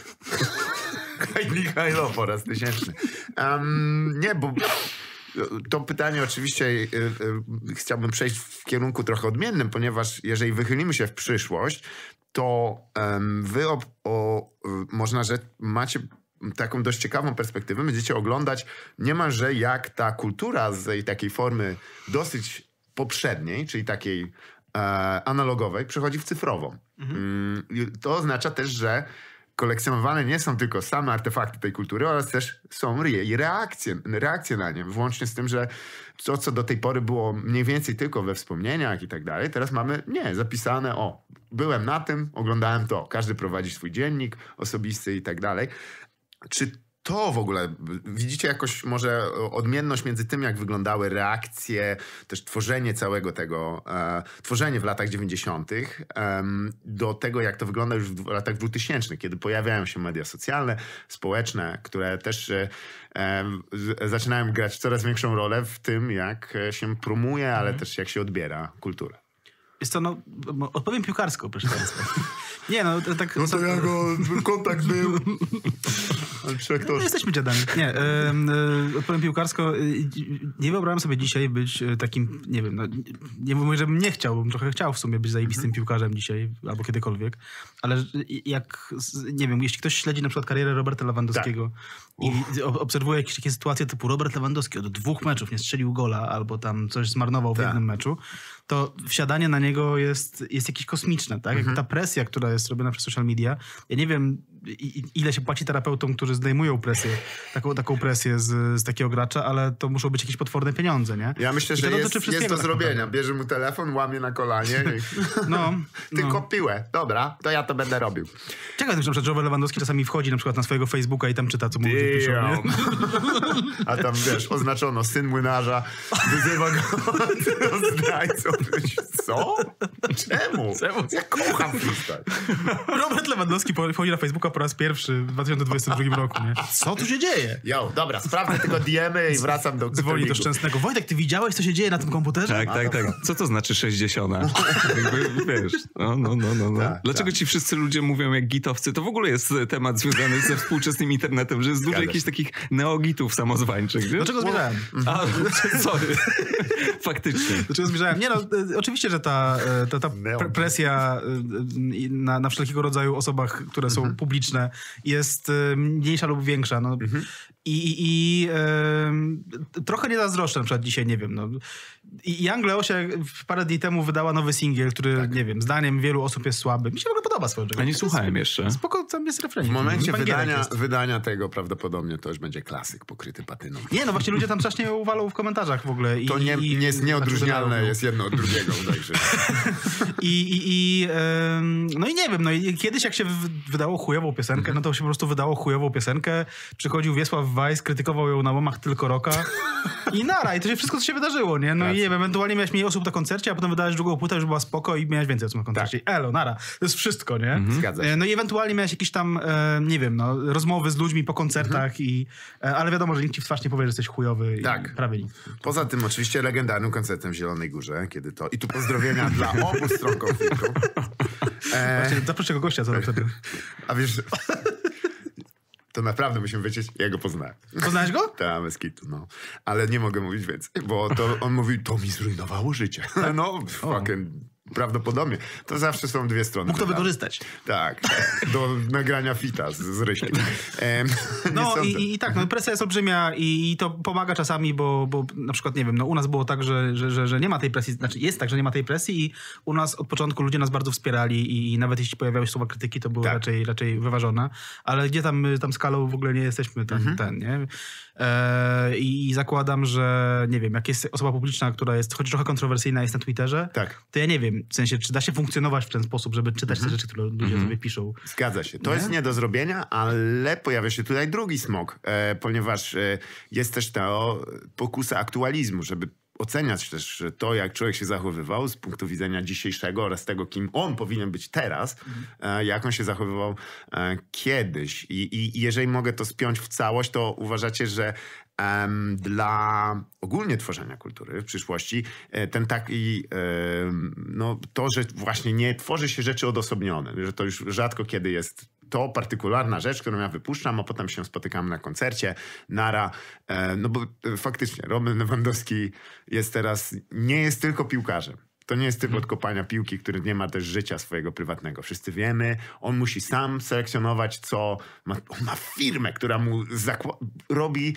Michajlo po raz tysięczny. Um, nie, bo... To pytanie oczywiście y, y, chciałbym przejść w kierunku trochę odmiennym, ponieważ jeżeli wychylimy się w przyszłość, to um, wy o, o, można rzec, macie taką dość ciekawą perspektywę. Będziecie oglądać niemalże jak ta kultura z tej takiej formy dosyć poprzedniej, czyli takiej e, analogowej, przechodzi w cyfrową. Mhm. Y, to oznacza też, że kolekcjonowane nie są tylko same artefakty tej kultury, ale też są re- reakcje, reakcje na nie. Włącznie z tym, że to, co do tej pory było mniej więcej tylko we wspomnieniach i tak dalej, teraz mamy, nie, zapisane, o, byłem na tym, oglądałem to. Każdy prowadzi swój dziennik osobisty i tak dalej. Czy to w ogóle, widzicie jakoś może odmienność między tym, jak wyglądały reakcje, też tworzenie całego tego, e, tworzenie w latach dziewięćdziesiątych e, do tego, jak to wygląda już w latach dwutysięcznych, kiedy pojawiają się media socjalne, społeczne, które też e, e, zaczynają grać coraz większą rolę w tym, jak się promuje, ale mhm. też jak się odbiera kulturę. Jest to, no, odpowiem piłkarsko, proszę państwa. Nie, no, tak... No to ja go, kontakt był... No, jesteśmy dziadami. Nie, y, y, odpowiem piłkarsko. Y, nie wyobrażam sobie dzisiaj być takim, nie wiem, no, nie mówię, żebym nie chciał, bym trochę chciał w sumie być zajebistym mm-hmm. piłkarzem dzisiaj, albo kiedykolwiek, ale jak, nie wiem, jeśli ktoś śledzi na przykład karierę Roberta Lewandowskiego tak. i Uf. obserwuje jakieś takie sytuacje typu Robert Lewandowski od dwóch meczów nie strzelił gola, albo tam coś zmarnował tak. w jednym meczu, to wsiadanie na niego jest, jest jakieś kosmiczne, tak? Mm-hmm. Jak ta presja, która jest robiona przez social media, ja nie wiem, ile się płaci terapeutom, którzy zdejmują presję, taką, taką presję z, z takiego gracza, ale to muszą być jakieś potworne pieniądze, nie? Ja myślę, że jest, jest do zrobienia. Bierze mu telefon, łamie na kolanie i... no, Tylko no. piłę. Dobra, to ja to będę robił. Ciekawe, że na przykład Robert Lewandowski czasami wchodzi na przykład na swojego Facebooka i tam czyta, co mu ludzie piszą, nie? A tam, wiesz, oznaczono syn młynarza, wyzywa go od zdrajców. Co? Czemu? Czemu? Ja kocham freestyle. Robert Lewandowski wchodzi na Facebooka po raz pierwszy w dwa tysiące dwudziestym drugim roku, nie? Co tu się dzieje? Jo, dobra, sprawdzę tylko D M-y i wracam do... Dzwoni do Szczęsnego. Wojtek, ty widziałeś, co się dzieje na tym komputerze? Tak, tak, tak. Co to znaczy sześćdziesiąt? Jakby, wiesz, no, no, no, no. no. Tak, Dlaczego tak. ci wszyscy ludzie mówią jak gitowcy? To w ogóle jest temat związany ze współczesnym internetem, że jest dużo jakichś takich neogitów samozwańczych, wiesz? Dlaczego zmierzałem? A, sorry. Faktycznie. Dlaczego zmierzałem? Nie no, oczywiście, że ta, ta, ta presja na, na wszelkiego rodzaju osobach, które są mhm. publiczne, jest mniejsza lub większa. No. Mhm. I, i, i e, trochę nie zazdroszczę na przykład dzisiaj, nie wiem. No. I Young Leosia parę dni temu wydała nowy singiel, który, tak. nie wiem, zdaniem wielu osób jest słaby. Mi się w ogóle podoba swoją drogą. A nie słuchałem jeszcze. Spoko, tam jest refrenik. W momencie wydania, wydania tego prawdopodobnie to już będzie klasyk pokryty patyną. Nie, no właśnie ludzie tam strasznie uwalą w komentarzach w ogóle. I, to nie, i, nie jest nieodróżnialne, jest jedno od drugiego. I, i, i um, no i nie wiem, no i kiedyś jak się wydało chujową piosenkę, mhm. no to się po prostu wydało chujową piosenkę. Przychodził Wiesław Vice, krytykował ją na łamach tylko rocka i nara, i to się wszystko, co się wydarzyło, nie? No Racja. I nie wiem, ewentualnie miałeś mniej osób na koncercie, a potem wydałeś drugą płytę, już była spoko i miałeś więcej osób na koncercie. Tak. Elo, nara. To jest wszystko, nie? Mhm. Zgadza się. No i ewentualnie miałeś jakieś tam, e, nie wiem, no, rozmowy z ludźmi po koncertach, mhm. i, e, ale wiadomo, że nikt ci w twarz nie powie, że jesteś chujowy. Tak. I prawie nikt. Poza tym oczywiście legendarnym koncertem w Zielonej Górze, kiedy to... I tu pozdrowienia dla obu stron konfliktu. E... Właśnie, zaproś tego gościa, co tam wtedy. A wiesz... To naprawdę musimy wiedzieć, ja go poznałem. Poznałeś go? Tak, bez kitu, no. Ale nie mogę mówić więcej, bo to on mówi, to mi zrujnowało życie. No, fucking... Prawdopodobnie. To zawsze są dwie strony. Mógł to wykorzystać. Tak. Do nagrania fita z, z Ryśkiem. No i, i tak, no, presja jest olbrzymia i, i to pomaga czasami, bo, bo na przykład, nie wiem, no u nas było tak, że, że, że, że nie ma tej presji, znaczy jest tak, że nie ma tej presji i u nas od początku ludzie nas bardzo wspierali i, i nawet jeśli pojawiały się słowa krytyki, to były tak. raczej, raczej wyważone. Ale gdzie tam, my tam skalą w ogóle nie jesteśmy ten, mhm. ten nie? E, I zakładam, że nie wiem, jak jest osoba publiczna, która jest choć trochę kontrowersyjna, jest na Twitterze, tak. to ja nie wiem, w sensie, czy da się funkcjonować w ten sposób, żeby czytać mm-hmm. te rzeczy, które ludzie mm-hmm. sobie piszą. Zgadza się. To nie? jest nie do zrobienia, ale pojawia się tutaj drugi smok, e, ponieważ e, jest też ta o, pokusa aktualizmu, żeby oceniać też to, jak człowiek się zachowywał z punktu widzenia dzisiejszego oraz tego, kim on powinien być teraz, mm. e, jak on się zachowywał e, kiedyś. I, I jeżeli mogę to spiąć w całość, to uważacie, że Um, dla ogólnie tworzenia kultury w przyszłości ten taki, um, no to, że właśnie nie tworzy się rzeczy odosobnione, że to już rzadko kiedy jest to partykularna rzecz, którą ja wypuszczam, a potem się spotykamy na koncercie, nara, e, no bo faktycznie Robert Lewandowski jest teraz, nie jest tylko piłkarzem. To nie jest typ od kopania piłki, który nie ma też życia swojego prywatnego. Wszyscy wiemy, on musi sam selekcjonować, co ma, on ma firmę, która mu robi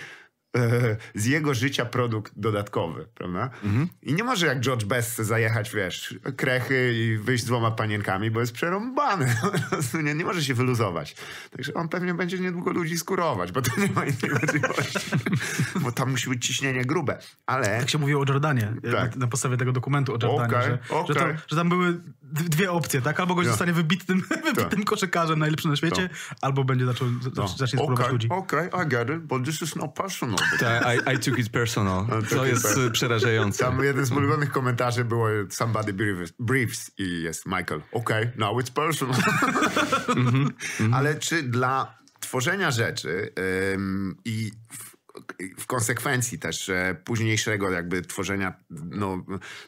z jego życia produkt dodatkowy, prawda? Mhm. I nie może jak George Best zajechać, wiesz, krechy i wyjść z dwoma panienkami, bo jest przerąbany. nie, nie może się wyluzować. Także on pewnie będzie niedługo ludzi skurować, bo to nie ma innej możliwości. Bo tam musi być ciśnienie grube. Ale... Tak się mówiło o Jordanie, tak. na podstawie tego dokumentu o Jordanie, okay, że, okay. Że, to, że tam były dwie opcje, tak? Albo goś ja. zostanie wybitnym, wybitnym koszykarzem najlepszym na świecie, to. albo będzie zaczął, to. zacznie skurować okay, ludzi. Okej, okay, I get it, but this is not personal. Tak, I, I took it personal. To jest personal. Przerażające. Tam jeden z ulubionych komentarzy było somebody briefs, briefs i jest Michael. Okej, okay, now it's personal. mm-hmm, mm-hmm. Ale czy dla tworzenia rzeczy ym, i w, w konsekwencji też e, późniejszego jakby tworzenia no,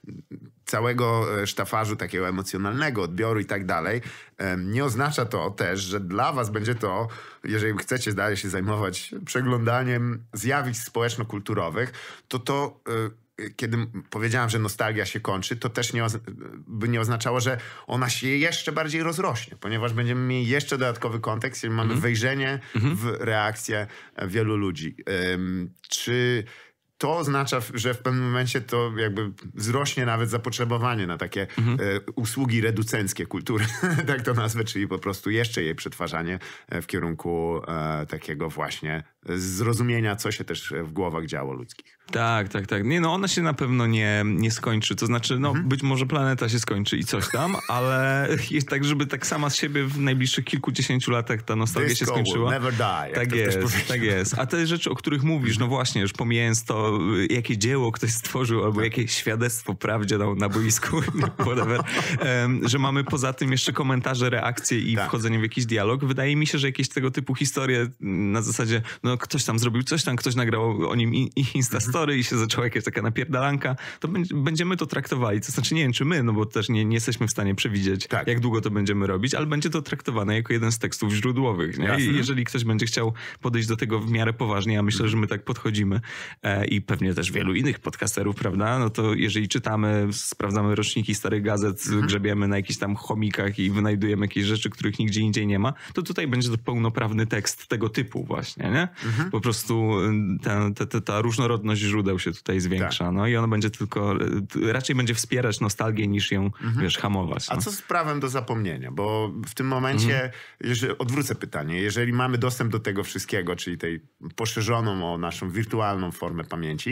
całego sztafażu takiego emocjonalnego, odbioru i tak dalej, e, nie oznacza to też, że dla was będzie to, jeżeli chcecie dalej się zajmować przeglądaniem zjawisk społeczno-kulturowych, to to... E, kiedy powiedziałem, że nostalgia się kończy, to też nie, by nie oznaczało, że ona się jeszcze bardziej rozrośnie, ponieważ będziemy mieli jeszcze dodatkowy kontekst, jeżeli mamy mm-hmm. wejrzenie mm-hmm. w reakcję wielu ludzi. Um, czy to oznacza, że w pewnym momencie to jakby wzrośnie nawet zapotrzebowanie na takie mhm. e, usługi reducenckie kultury, tak to nazwę, czyli po prostu jeszcze jej przetwarzanie w kierunku e, takiego właśnie zrozumienia, co się też w głowach działo ludzkich. Tak, tak, tak. Nie, no ona się na pewno nie, nie skończy. To znaczy, no mhm. być może planeta się skończy i coś tam, ale jest tak, żeby tak sama z siebie w najbliższych kilkudziesięciu latach ta nostalgia Disco się skończyła. Will never die, tak jest, tak jest. A te rzeczy, o których mówisz, no właśnie, już pomijając to, jakie dzieło ktoś stworzył, albo jakie świadectwo prawdzie na, na boisku, whatever, um, że mamy poza tym jeszcze komentarze, reakcje i tak. wchodzenie w jakiś dialog. Wydaje mi się, że jakieś tego typu historie na zasadzie, no ktoś tam zrobił coś tam, ktoś nagrał o nim i Instastory i się zaczęła jakaś taka napierdalanka, to będziemy to traktowali. To znaczy nie wiem, czy my, no bo też nie, nie jesteśmy w stanie przewidzieć, tak. jak długo to będziemy robić, ale będzie to traktowane jako jeden z tekstów źródłowych. Nie? I jeżeli ktoś będzie chciał podejść do tego w miarę poważnie, ja myślę, że my tak podchodzimy e, i pewnie też wielu innych podcasterów, prawda? No to jeżeli czytamy, sprawdzamy roczniki starych gazet, mhm. grzebiemy na jakichś tam chomikach i wynajdujemy jakieś rzeczy, których nigdzie indziej nie ma, to tutaj będzie to pełnoprawny tekst tego typu właśnie, nie? Mhm. Po prostu ta, ta, ta, ta różnorodność źródeł się tutaj zwiększa, tak. no i ona będzie tylko, raczej będzie wspierać nostalgię niż ją, mhm. wiesz, hamować. No. A co z prawem do zapomnienia? Bo w tym momencie, mhm. jeżeli, odwrócę pytanie, jeżeli mamy dostęp do tego wszystkiego, czyli tej poszerzoną o naszą wirtualną formę pamięci,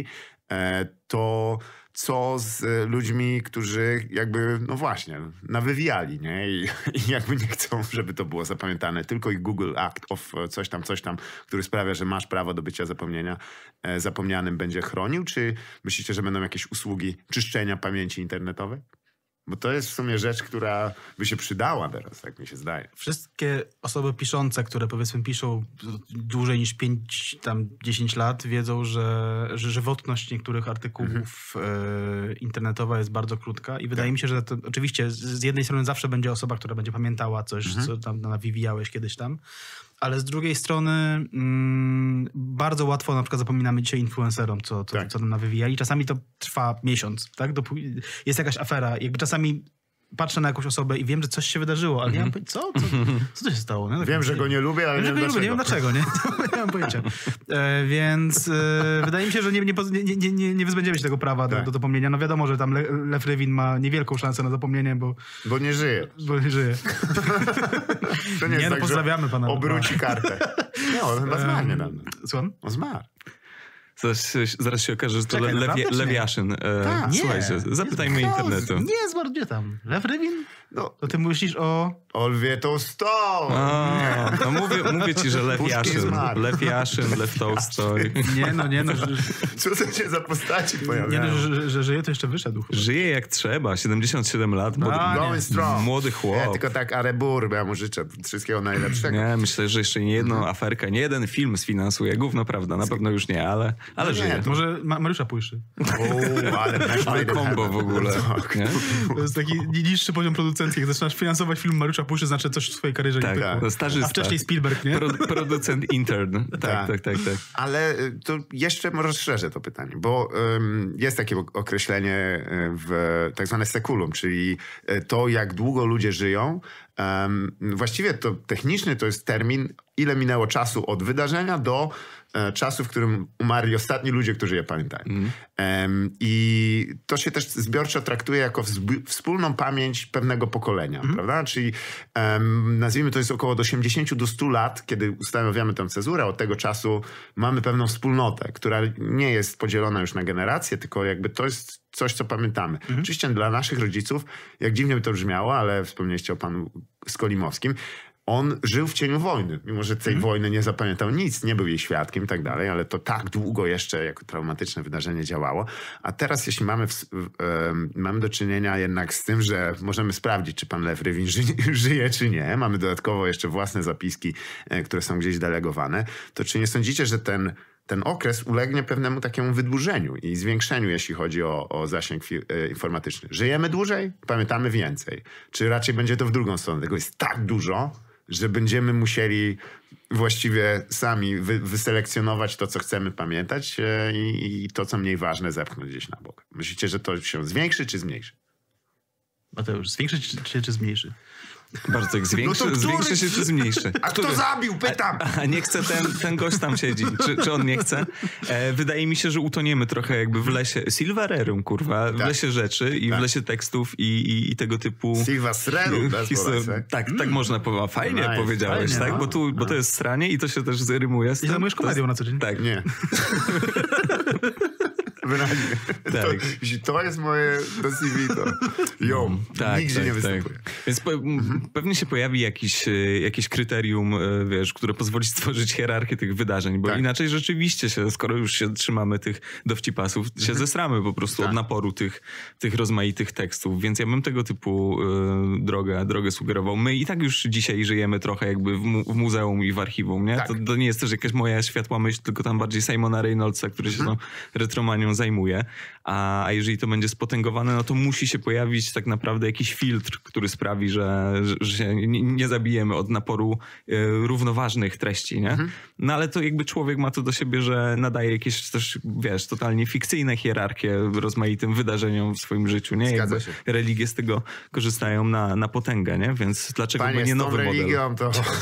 to co z ludźmi, którzy jakby, no właśnie, nawywijali, nie? I, i jakby nie chcą, żeby to było zapamiętane. Tylko ich Google Act of coś tam, coś tam, który sprawia, że masz prawo do bycia zapomnienia, e, zapomnianym będzie chronił? Czy myślicie, że będą jakieś usługi czyszczenia pamięci internetowej? Bo to jest w sumie rzecz, która by się przydała teraz, jak mi się zdaje. Wszystkie osoby piszące, które powiedzmy piszą dłużej niż pięć, tam dziesięć lat, wiedzą, że, że żywotność niektórych artykułów mhm. e, internetowa jest bardzo krótka i wydaje tak. mi się, że to, oczywiście z jednej strony zawsze będzie osoba, która będzie pamiętała coś, mhm. co tam nawijałeś kiedyś tam, ale z drugiej strony mm, bardzo łatwo na przykład zapominamy dzisiaj influencerom, co, co, tak. co tam nawywijali. Czasami to trwa miesiąc, tak? Dopó- jest jakaś afera. Jakby czasami patrzę na jakąś osobę i wiem, że coś się wydarzyło, ale mm-hmm. nie mam pojęcia, co? co? Co to się stało? Nie? Tak wiem, że go nie lubię, ale wiem, nie, wiem, nie wiem dlaczego. Nie, nie mam pojęcia. E, więc e, wydaje mi się, że nie, nie, nie, nie, nie wyzbędziemy się tego prawa tak. do, do zapomnienia. No wiadomo, że tam Le, Lew Lewin ma niewielką szansę na zapomnienie, bo... Bo nie żyje. Bo nie żyje. To nie, nie jest no tak, pozdrawiamy pana. Obróci kartę. No, on chyba zmarł niedawno. Słucham? On zmarł. Zaraz, zaraz się okaże, że to Czekaj, le, lewie, naprawdę, Lewiaszyn. E, Ta, słuchajcie, nie. zapytajmy nie, internetu. Nie, zmarł, gdzie tam? Lew Lewin? No. To ty myślisz o... Olwie Tolstoy. A, no mówię, mówię ci, że Lew Jaszyn. Lew Jaszyn, Lew Tolstoy. Nie, no nie, no. Że, co to się za postaci pojawiają? Nie, no, że, że żyje, to jeszcze wyszedł. Chyba. Żyje jak trzeba, siedemdziesiąt siedem lat, młody, Going strong. młody chłop. Nie, tylko tak arebur, bo ja mu życzę wszystkiego najlepszego. Nie, myślę, że jeszcze nie jedną aferkę, nie jeden film sfinansuje. Gówno prawda, na pewno już nie, ale, ale no żyje. Nie, to... Może Ma- Mariusza Pujszy. O, ale, ale kombo w ogóle. Nie? To jest taki niższy poziom producencki. Jak zaczynasz finansować film Mariusza Pujszy, znaczy coś w swojej karierze tak, nie pykło. tak. Starzysta. A wcześniej Spielberg, nie? Pro, producent intern. Tak, tak, tak, tak, tak. Ale to jeszcze może rozszerzę to pytanie, bo um, jest takie określenie w tak zwane sekulum, czyli to, jak długo ludzie żyją. Um, właściwie to techniczny to jest termin, ile minęło czasu od wydarzenia do e, czasu, w którym umarli ostatni ludzie, którzy je pamiętają. Mm. Um, I to się też zbiorczo traktuje jako wzb- wspólną pamięć pewnego pokolenia, mm. prawda? Czyli um, nazwijmy to jest około od osiemdziesięciu do stu lat, kiedy ustanawiamy tę cezurę. Od tego czasu mamy pewną wspólnotę, która nie jest podzielona już na generacje, tylko jakby to jest coś, co pamiętamy. Mhm. Oczywiście dla naszych rodziców, jak dziwnie by to brzmiało, ale wspomnieliście o panu Skolimowskim, on żył w cieniu wojny, mimo że tej mhm. wojny nie zapamiętał nic, nie był jej świadkiem i tak dalej, ale to tak długo jeszcze jako traumatyczne wydarzenie działało. A teraz jeśli mamy, w, w, um, mamy do czynienia jednak z tym, że możemy sprawdzić, czy pan Lew Lewin ży, żyje, czy nie, mamy dodatkowo jeszcze własne zapiski, e, które są gdzieś delegowane, to czy nie sądzicie, że ten ten okres ulegnie pewnemu takiemu wydłużeniu i zwiększeniu, jeśli chodzi o, o zasięg fi- e, informatyczny. Żyjemy dłużej, pamiętamy więcej. Czy raczej będzie to w drugą stronę? Tego jest tak dużo, że będziemy musieli właściwie sami wy- wyselekcjonować to, co chcemy pamiętać e, i, i to, co mniej ważne, zepchnąć gdzieś na bok. Myślicie, że to się zwiększy czy zmniejszy? Mateusz, zwiększy się czy, czy zmniejszy? Bardzo jak zwiększy, no zwiększy się czy zmniejszy? A kto zabił? Pytam! A, a nie chce ten, ten gość tam siedzi. Czy, czy on nie chce? E, wydaje mi się, że utoniemy trochę jakby w lesie. Silvererum, kurwa. W tak. lesie rzeczy i tak. w lesie tekstów i, i, i tego typu... Silvererum. Histor- tak, mm. tak można powiedzieć. Fajnie nice. powiedziałeś, fajnie, tak? No. Bo, tu, bo to jest sranie i to się też zrymuje. I zajmujesz komedią na co dzień? Tak. Nie. Wyraźnie. Tak. To, jeśli to jest moje do C V, to ją. Mm, tak, nigdzie tak, nie występuje. Tak. Więc pe- mhm. pewnie się pojawi jakiś, jakieś kryterium, wiesz, które pozwoli stworzyć hierarchię tych wydarzeń, bo tak. inaczej rzeczywiście się, skoro już się trzymamy tych dowcipasów, mhm. się zesramy po prostu tak. od naporu tych, tych rozmaitych tekstów. Więc ja bym tego typu y, drogę, drogę sugerował. My i tak już dzisiaj żyjemy trochę jakby w, mu- w muzeum i w archiwum, nie? Tak. To, to nie jest też jakaś moja światła myśl, tylko tam bardziej Simona Reynoldsa, który mhm. się tą retromanią zajmuje, a, a jeżeli to będzie spotęgowane, no to musi się pojawić tak naprawdę jakiś filtr, który sprawi, że, że, że się nie, nie zabijemy od naporu e, równoważnych treści, nie? Mhm. No ale to jakby człowiek ma to do siebie, że nadaje jakieś też, wiesz, totalnie fikcyjne hierarchie rozmaitym wydarzeniom w swoim życiu, nie? Zgadza Jakby się. religie z tego korzystają na, na potęgę, nie? Więc dlaczego Panie, by nie z tą nowy religią model? to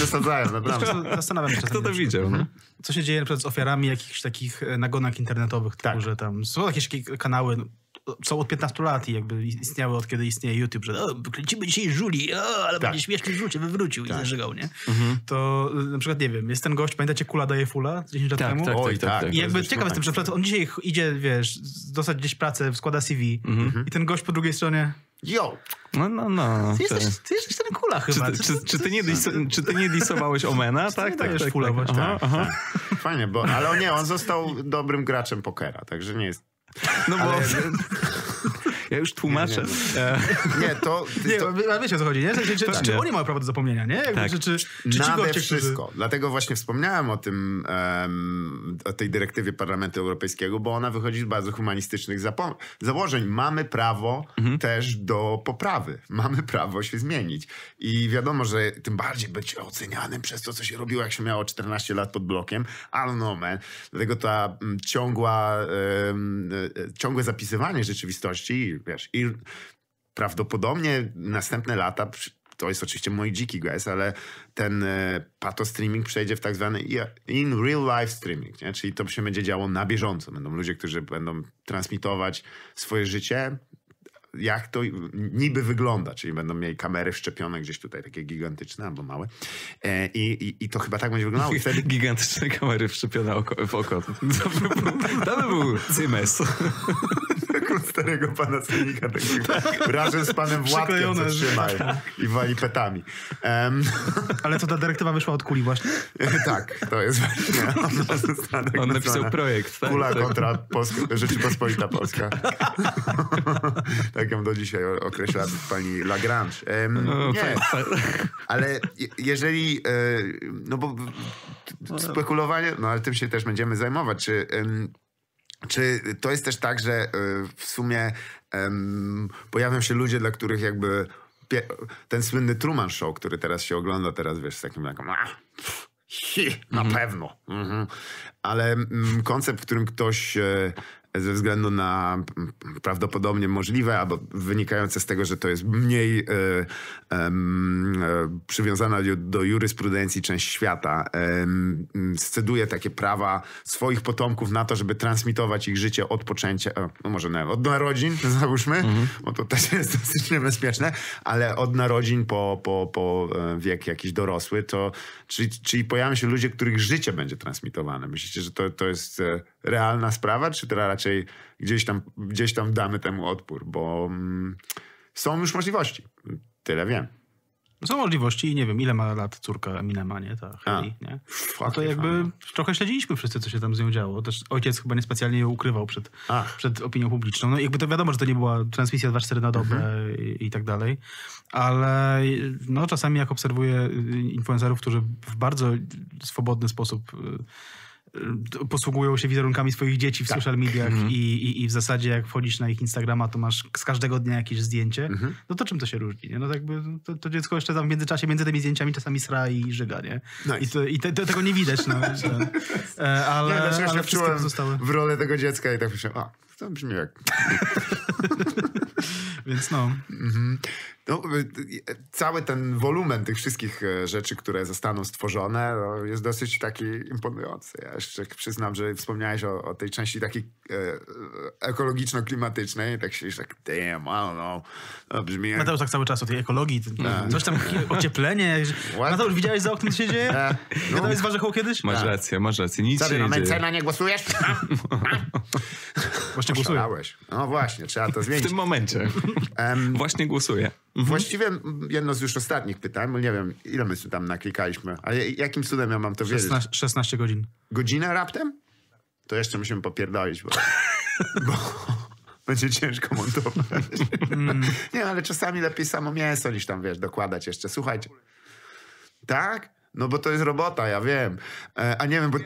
przesadzają, naprawdę. Zastanawiam się czasem. Kto to widział, no? Co się dzieje na przykład z ofiarami jakichś takich nagonek internetowych typu, Tak. że tam są jakieś kanały, no, są od piętnastu lat i jakby istniały od kiedy istnieje YouTube, że o, kręcimy dzisiaj Żuli, o, ale Tak. będzie śmiesznie w rzucie, wywrócił Tak. i zażygał, nie? Mhm. To y, na przykład, nie wiem, jest ten gość, pamiętacie Kula daje fula dziesięć lat Tak, temu? tak, Oj, tak, tak, tak. I jakby Zresztą ciekaw jestem, że na przykład on dzisiaj idzie, wiesz, dostać gdzieś pracę, składa C V Mhm. i ten gość po drugiej stronie, Yo! No, no, no. ty czy- jesteś, ty jesteś ten Kula Czy, chyba. ty- czy, czy, ty nie dis, czy ty nie disowałeś Omena? Tak, nie tak, dajesz tak. fulować, tak. Aha, Tak, aha. tak. Fajnie, bo, ale on nie, on został dobrym graczem pokera, także nie jest... No bo Ale, ja już tłumaczę. Nie, E, nie, to... Nie, to ale wiecie o co chodzi, nie? Czy, czy, Tak. czy oni mają prawo do zapomnienia, nie? Jakby, Tak. czy, czy, czy ci Nade goście, wszystko. którzy... Dlatego właśnie wspomniałem o tym, em, o tej dyrektywie Parlamentu Europejskiego, bo ona wychodzi z bardzo humanistycznych zapo- założeń. Mamy prawo Mhm. też do poprawy. Mamy prawo się zmienić. I wiadomo, że tym bardziej być ocenianym przez to, co się robiło, jak się miało czternaście lat pod blokiem. Ale no man. Dlatego ta mm, ciągła, em, e, ciągłe zapisywanie rzeczywistości, wiesz, i prawdopodobnie następne lata, przy- to jest oczywiście mój dziki guess, ale ten e, pato streaming przejdzie w tak zwany i- in real life streaming, nie? Czyli to się będzie działo na bieżąco. Będą ludzie, którzy będą transmitować swoje życie, jak to niby wygląda, czyli będą mieli kamery wszczepione gdzieś tutaj, takie gigantyczne albo małe. E, i, i, I to chyba tak będzie wyglądało. I wtedy Gigantyczne kamery wszczepione oko, w oko. To by był, to by był cymes. taką starego pana Synika, takiego, razem z panem Władkiem, Przyklejone, co trzyma i wali petami. Em, Ale to ta dyrektywa wyszła od Kuli właśnie? tak, to jest właśnie. Ona została tak On napisał nazwana. projekt. Tak, Kula tak. kontra Polska, Rzeczypospolita Polska. Tak ją do dzisiaj o- określa pani Lagrange. Em, No, nie, fa- fa- ale je- jeżeli, e, no bo spekulowanie, no ale tym się też będziemy zajmować, czy, em, czy to jest też tak, że e, w sumie em, pojawią się ludzie, dla których jakby pie- ten słynny Truman Show, który teraz się ogląda, teraz wiesz, z takim taką, a, pff, hi, na pewno. Mhm. Ale mm, koncept, w którym ktoś e, ze względu na mm, prawdopodobnie możliwe, albo wynikające z tego, że to jest mniej e, em, e, przywiązana do, do jurysprudencji część świata, em, sceduje takie prawa swoich potomków na to, żeby transmitować ich życie od poczęcia, e, no może nie, od narodzin, załóżmy, bo to też jest dosyć niebezpieczne, ale od narodzin po, po, po e, wiek jakiś dorosły, to czyli, czyli pojawią się ludzie, których życie będzie transmitowane. Myślicie, że to, to jest e, realna sprawa, czy to raczej gdzieś tam, gdzieś tam damy temu odpór, bo mm, są już możliwości. Tyle wiem. Są możliwości i nie wiem, ile ma lat córka Eminema, nie? Ta Hailey, nie? No to jakby trochę śledziliśmy wszyscy, co się tam z nią działo. Też ojciec chyba niespecjalnie ją ukrywał przed, Ach. przed opinią publiczną. No jakby to wiadomo, że to nie była transmisja dwadzieścia cztery na dobę Mhm. i, i tak dalej. Ale no czasami jak obserwuję influencerów, którzy w bardzo swobodny sposób y, posługują się wizerunkami swoich dzieci w Tak. social mediach Mhm. i, i, i w zasadzie jak wchodzisz na ich Instagrama, to masz z każdego dnia jakieś zdjęcie. Mhm. No to czym to się różni? Nie? No to jakby to, to dziecko jeszcze tam w międzyczasie między tymi zdjęciami czasami sra i żyga, nie? Nice. I, to, i te, te, tego nie widać. No, że, e, ale, Nie, dlaczego ale się wszystkie wczułem pozostały. w rolę tego dziecka i tak myślałem, a, to brzmi jak... Więc no. Mhm. No, y, y, cały ten wolumen tych wszystkich e, rzeczy, które zostaną stworzone, no, jest dosyć taki imponujący. Ja jeszcze przyznam, że wspomniałeś o, o tej części takiej e, ekologiczno-klimatycznej. Tak się już tak, damn, I don't know. No, brzmi jak... Mateusz tak cały czas o tej ekologii, ty- coś tam, ocieplenie. What? Mateusz, widziałeś za oknem, co się dzieje? E, no. Gadałeś z warzechą kiedyś? Masz rację, masz rację. Nic Co się ty, nie na dzieje. Mencena nie głosujesz? A? Właśnie głosuję. Oszalałeś. No właśnie, trzeba to W zmienić. tym momencie. Em, Właśnie głosuję. Właściwie jedno z już ostatnich pytań, bo nie wiem, ile my tu tam naklikaliśmy, ale jakim cudem ja mam to wiedzieć? szesnaście, szesnaście godzin. Godzinę raptem? To jeszcze musimy popierdolić, bo, bo będzie ciężko montować. Nie, ale czasami lepiej samo mięso niż tam, wiesz, dokładać jeszcze. Słuchajcie. Tak? No bo to jest robota, ja wiem. E, a nie wiem, bo...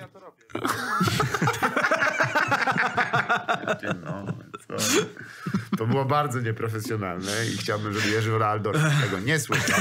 No, to, to było bardzo nieprofesjonalne i chciałbym, żeby Jerzy Raldor tego nie słyszał.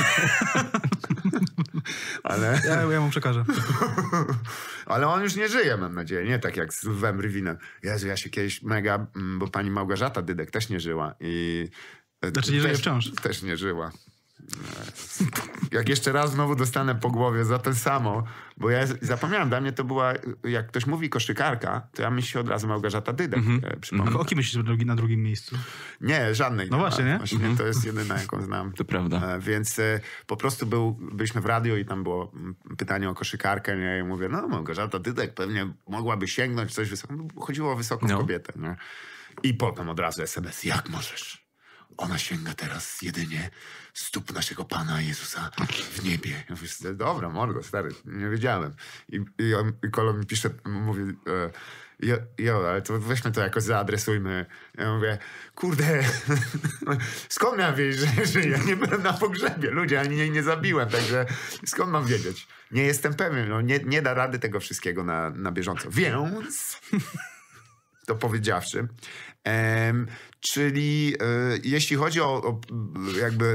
Ale, Ja, ja mu przekażę. ale on już nie żyje, mam nadzieję. Nie tak jak z Lwem Rywinem. Jezu, ja się kiedyś mega... mm, Bo pani Małgorzata Dydek też nie żyła. I, e, Znaczy nie żyje też, wciąż. Też nie żyła. jak jeszcze raz znowu dostanę po głowie za to samo, bo ja zapomniałem, dla mnie to była, jak ktoś mówi koszykarka, to ja myślę od razu Małgorzata Dydek. Mm-hmm. Przypomnę. O kim myślisz na drugim miejscu? Nie, żadnej. No nie właśnie, ma. nie? Właśnie mm-hmm. to jest jedyna, jaką znam. To prawda. Więc po prostu był, byliśmy w radiu i tam było pytanie o koszykarkę, nie? I mówię, no Małgorzata Dydek pewnie mogłaby sięgnąć coś wysoko. Chodziło o wysoką no. kobietę, nie? I potem od razu S M S, jak możesz? Ona sięga teraz jedynie stóp naszego Pana Jezusa w niebie. Ja mówię, dobra, mordo, stary, nie wiedziałem. I, i, on, i Kolo mi pisze, mówi, e, jo, jo, ale to weźmy to jakoś zaadresujmy. Ja mówię, kurde, skąd miałem wiedzieć, że żyję? Nie byłem na pogrzebie, ludzie, ani jej nie zabiłem, także skąd mam wiedzieć? Nie jestem pewien, no, nie, nie da rady tego wszystkiego na, na bieżąco. Więc... to powiedziawszy. Um, czyli e, jeśli chodzi o, o jakby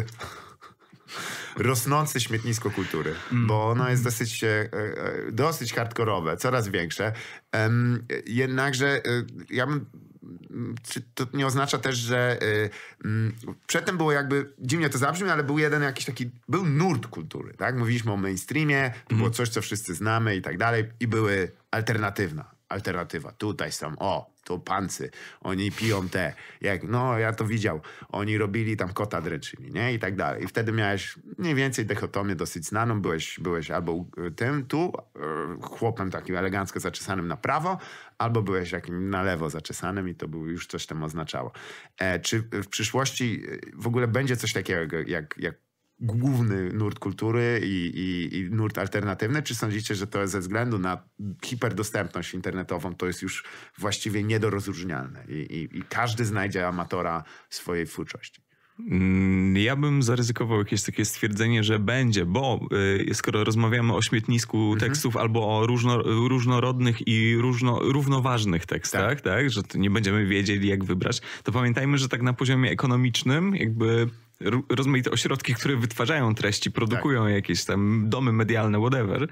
rosnące śmietnisko kultury, mm. bo ono jest dosyć, e, dosyć hardkorowe, coraz większe. Um, jednakże e, ja bym czy to nie oznacza też, że y, y, przedtem było jakby, dziwnie to zabrzmi, ale był jeden jakiś taki, był nurt kultury, tak? Mówiliśmy o mainstreamie, mm. było coś, co wszyscy znamy i tak dalej i były alternatywna. Alternatywa. Tutaj są, o, to pancy. Oni piją te. Jak, no, ja to widział. Oni robili tam kota dręczyli, nie? I tak dalej. I wtedy miałeś mniej więcej dychotomię dosyć znaną. Byłeś, byłeś albo tym, tu, chłopem takim elegancko zaczesanym na prawo, albo byłeś jakim na lewo zaczesanym i to był, już coś tam oznaczało. E, czy w przyszłości w ogóle będzie coś takiego jak, jak główny nurt kultury i, i, i nurt alternatywny, czy sądzicie, że to ze względu na hiperdostępność internetową to jest już właściwie niedorozróżnialne i, i, i każdy znajdzie amatora swojej twórczości? Ja bym zaryzykował jakieś takie stwierdzenie, że będzie, bo y, skoro rozmawiamy o śmietnisku mhm. tekstów albo o różno, różnorodnych i różno, równoważnych tekstach, tak. tak, że nie będziemy wiedzieli jak wybrać, to pamiętajmy, że tak na poziomie ekonomicznym jakby rozmaite ośrodki, które wytwarzają treści, produkują tak. jakieś tam domy medialne, whatever,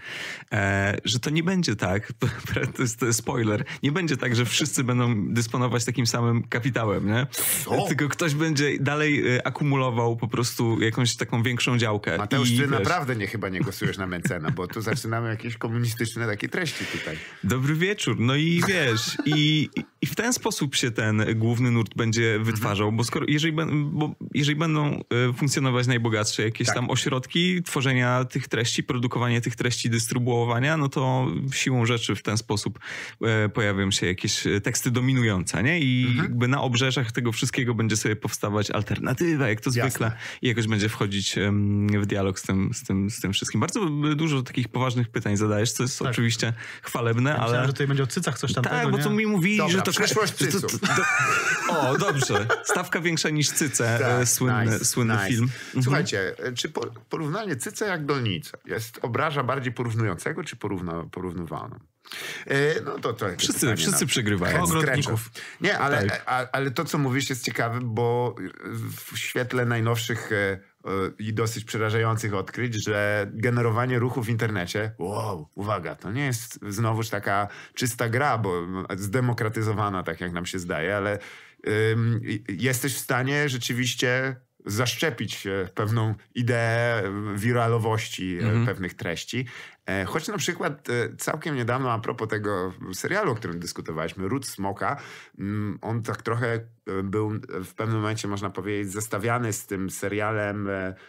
e, że to nie będzie tak, to jest, to jest spoiler, nie będzie tak, że wszyscy będą dysponować takim samym kapitałem, nie? Co? Tylko ktoś będzie dalej e, akumulował po prostu jakąś taką większą działkę. Mateusz, I, ty wiesz, naprawdę nie chyba nie głosujesz na Mencena, bo tu zaczynamy jakieś komunistyczne takie treści tutaj. Dobry wieczór, no i wiesz, i, i w ten sposób się ten główny nurt będzie wytwarzał, bo skoro, jeżeli, bo jeżeli będą funkcjonować najbogatsze jakieś tak. tam ośrodki tworzenia tych treści, produkowania tych treści, dystrybuowania, no to siłą rzeczy w ten sposób e, pojawią się jakieś teksty dominujące, nie? I mhm. jakby na obrzeżach tego wszystkiego będzie sobie powstawać alternatywa, jak to Jasne. zwykle, i jakoś będzie wchodzić um, w dialog z tym, z, tym, z tym wszystkim. Bardzo dużo takich poważnych pytań zadajesz, co jest tak. oczywiście chwalebne, ja ale... Myślałem, że tutaj będzie o cycach coś tam. Tak, tego, bo to mi mówili, Dobra, że to... przyszłość cyców. To, to, to, o, dobrze. Stawka większa niż cyce, tak, słynny, nice. słynny Nice. film. Słuchajcie, mhm. czy porównanie cyce jak dolnica jest obraża bardziej porównującego, czy porówna, porównywalną? E, no to, to wszyscy wszyscy na, przegrywają. Ogrodników. Nie, ale, tak. a, ale to, co mówisz, jest ciekawe, bo w świetle najnowszych e, i dosyć przerażających odkryć, że generowanie ruchu w internecie, wow, uwaga, to nie jest znowuż taka czysta gra, bo zdemokratyzowana, tak jak nam się zdaje, ale ym, jesteś w stanie rzeczywiście zaszczepić pewną ideę wiralowości mm-hmm. pewnych treści. Choć na przykład całkiem niedawno, a propos tego serialu, o którym dyskutowaliśmy, Ród Smoka, on tak trochę był w pewnym momencie, można powiedzieć, zestawiany z tym serialem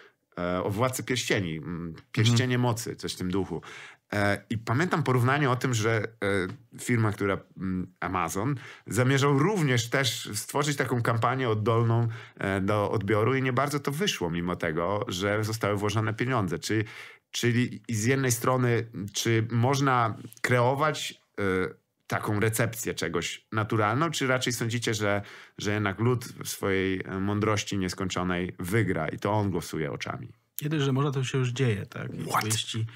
o Władcy Pierścieni, Pierścienie mm-hmm. Mocy, coś w tym duchu. I pamiętam porównanie o tym, że firma, która Amazon, zamierzał również też stworzyć taką kampanię oddolną do odbioru i nie bardzo to wyszło, mimo tego, że zostały włożone pieniądze. Czyli, czyli z jednej strony, czy można kreować taką recepcję czegoś naturalną, czy raczej sądzicie, że, że jednak lud w swojej mądrości nieskończonej wygra i to on głosuje oczami? Kiedy, że może to się już dzieje, tak? Jeśli,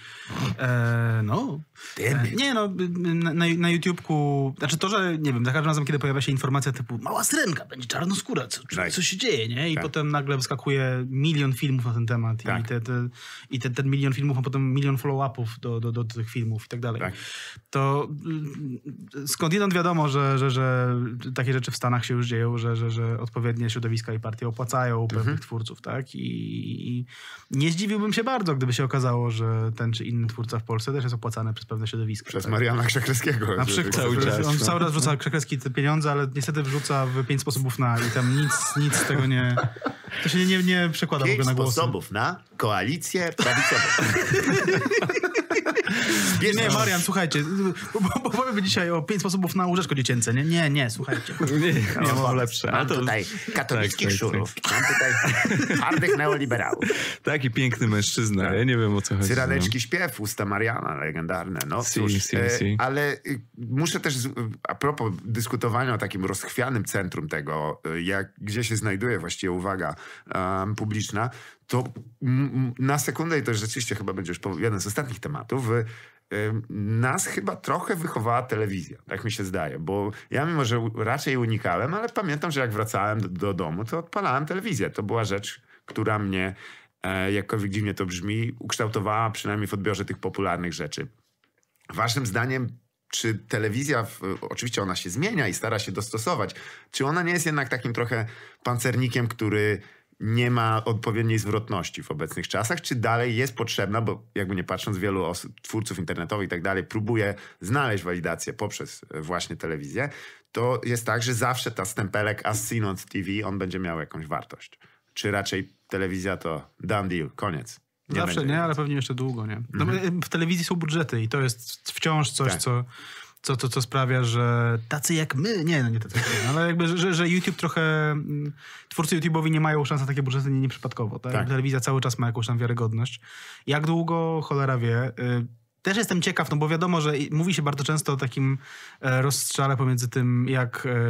e, no. E, nie, no, na, na YouTubeku, znaczy to, że, nie wiem, za każdym razem, kiedy pojawia się informacja typu mała syrenka, będzie czarnoskóra, co, nice. co się dzieje, nie? I tak. potem nagle wyskakuje milion filmów na ten temat tak. i, te, te, i te, ten milion filmów, a potem milion follow-upów do, do, do tych filmów i tak dalej. Tak. To skądinąd wiadomo, że, że, że takie rzeczy w Stanach się już dzieją, że, że, że odpowiednie środowiska i partie opłacają pewnych mhm. twórców, tak? I, i Nie zdziwiłbym się bardzo, gdyby się okazało, że ten czy inny twórca w Polsce też jest opłacany przez pewne środowisko. Przez tak? Mariana Krzakleskiego. Na przykład. Cały czas, On no. cały raz wrzuca Krzakleski te pieniądze, ale niestety wrzuca w pięć sposobów na i tam nic, nic z tego nie... To się nie, nie przekłada w Pięć ogóle na głosy. sposobów na koalicję prawicową. Nie, Marian, słuchajcie, bo, bo, bo powiemy dzisiaj o pięć sposobów na łóżeczko dziecięce, nie? Nie, nie, słuchajcie. Nie, nie mam lepsze. Mam A to, tutaj katolickich tak, tak, szurów. Mam tutaj twardych neoliberałów. taki piękny mężczyzna, ja nie wiem o co chodzi. Cyraneczki śpiew, usta Mariana, legendarne. No Si, cóż, si, e, si. ale y, muszę też, z, a propos dyskutowania o takim rozchwianym centrum tego, y, jak, gdzie się znajduje właściwie uwaga um, publiczna, to m, m, na sekundę, i to rzeczywiście chyba będzie już po- jeden z ostatnich tematów, y, y, nas chyba trochę wychowała telewizja, tak mi się zdaje, bo ja mimo, że u- raczej unikałem, ale pamiętam, że jak wracałem do, do domu, to odpalałem telewizję. To była rzecz, która mnie, e, jakkolwiek dziwnie to brzmi, ukształtowała przynajmniej w odbiorze tych popularnych rzeczy. Waszym zdaniem, czy telewizja, w, oczywiście ona się zmienia i stara się dostosować, czy ona nie jest jednak takim trochę pancernikiem, który nie ma odpowiedniej zwrotności w obecnych czasach, czy dalej jest potrzebna, bo jakby nie patrząc, wielu osób, twórców internetowych i tak dalej próbuje znaleźć walidację poprzez właśnie telewizję, to jest tak, że zawsze ta stempelek as seen on T V, on będzie miał jakąś wartość. Czy raczej telewizja to done deal, koniec? Nie Zawsze będzie. nie, ale pewnie jeszcze długo, nie? No, Mhm. w telewizji są budżety i to jest wciąż coś, Tak. co, co, co, co sprawia, że tacy jak my, nie, no nie tacy jak my, ale jakby, że, że YouTube trochę, mm, twórcy YouTube'owi nie mają szans na takie budżety nie, nieprzypadkowo. Tak? Tak. Telewizja cały czas ma jakąś tam wiarygodność. Jak długo, cholera wie. Y, Też jestem ciekaw, no bo wiadomo, że i- mówi się bardzo często o takim e, rozstrzale pomiędzy tym, jak, e,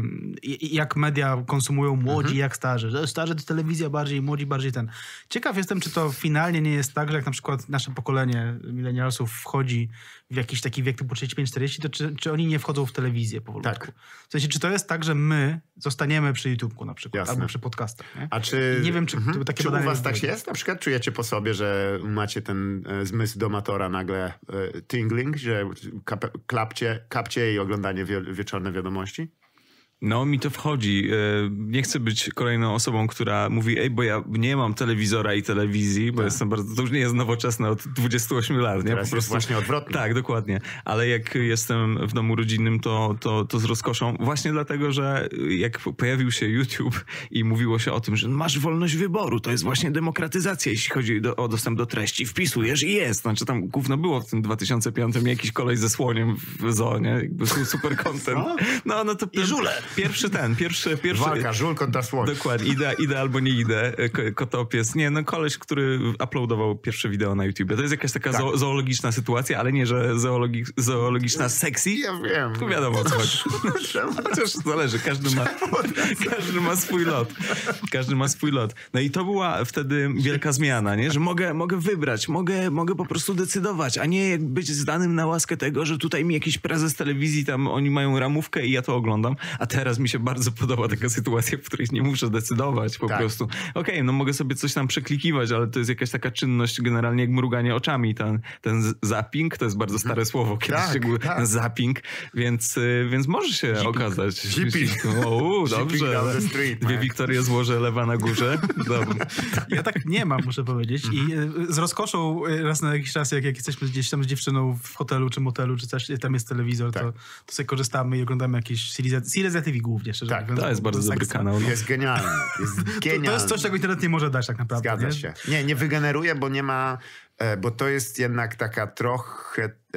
i- jak media konsumują młodzi, jak starzy. Że starzy to telewizja bardziej, młodzi bardziej ten. Ciekaw jestem, czy to finalnie nie jest tak, że jak na przykład nasze pokolenie milenialsów wchodzi w jakiś taki wiek typu trzydzieści pięć czterdzieści, to czy, czy oni nie wchodzą w telewizję powolutku? Tak. W sensie, czy to jest tak, że my zostaniemy przy YouTube'ku na przykład, Jasne. albo przy podcastach, nie? A czy, Nie wiem, czy mhm. takie czy u badania was tak były. jest? Na przykład czujecie po sobie, że macie ten e, zmysł domatora nagle e, tingling, że kap, klapcie, kapcie i oglądanie wie, wieczorne wiadomości? No, mi to wchodzi. E, Nie chcę być kolejną osobą, która mówi, ej, bo ja nie mam telewizora i telewizji, bo jestem bardzo, to już nie jest nowoczesne od dwudziestu ośmiu lat, nie? Teraz jest właśnie odwrotnie. Tak, dokładnie. Ale jak jestem w domu rodzinnym, to, to, to z rozkoszą. Właśnie dlatego, że jak pojawił się YouTube i mówiło się o tym, że masz wolność wyboru, to jest właśnie demokratyzacja, jeśli chodzi do, o dostęp do treści. Wpisujesz i jest. Znaczy tam gówno było w tym dwa tysiące piątym jakiś kolej ze słoniem w zoo, nie? Jakby su- super content. No, no to... I żule. Pierwszy ten, pierwszy... pierwszy Walka, żul kontra słoń. Dokładnie, idę, idę albo nie idę, ko- kotopies. Nie, no koleś, który uploadował pierwsze wideo na YouTubie. To jest jakaś taka Tak. zo- zoologiczna sytuacja, ale nie, że zoologi- zoologiczna sexy. Ja wiem. Tu wiadomo o co chodzi. Chociaż zależy, każdy ma, każdy ma swój lot. Każdy ma swój lot. No i to była wtedy wielka zmiana, nie? Że mogę, mogę wybrać, mogę, mogę po prostu decydować, a nie być zdanym na łaskę tego, że tutaj mi jakiś prezes telewizji, tam oni mają ramówkę i ja to oglądam. A teraz mi się bardzo podoba taka sytuacja, w której nie muszę decydować po Tak. prostu. Okej, no mogę sobie coś tam przeklikiwać, ale to jest jakaś taka czynność generalnie jak mruganie oczami. Ten, ten z- zapping, to jest bardzo stare słowo, kiedyś Tak, się było tak. zapping, więc, y, więc może się okazać. Zipping. O, Zipping dobrze. down the street, Dwie man. Wiktorie złoże, lewa na górze. Dobra. Ja tak nie mam, muszę powiedzieć. I e, z rozkoszą e, raz na jakiś czas, jak, jak jesteśmy gdzieś tam z dziewczyną w hotelu czy motelu, czy coś, tam jest telewizor, Tak. to, to sobie korzystamy i oglądamy jakieś Silesia T V głównie, szczerze Tak, mówiąc. To jest bardzo jest dobry ekstra. kanał. No. Jest genialny. Jest To, genialny. to jest coś, czego internet nie może dać tak naprawdę. Zgadza nie? się. Nie, nie wygeneruje, bo nie ma, e, bo to jest jednak taka trochę, e,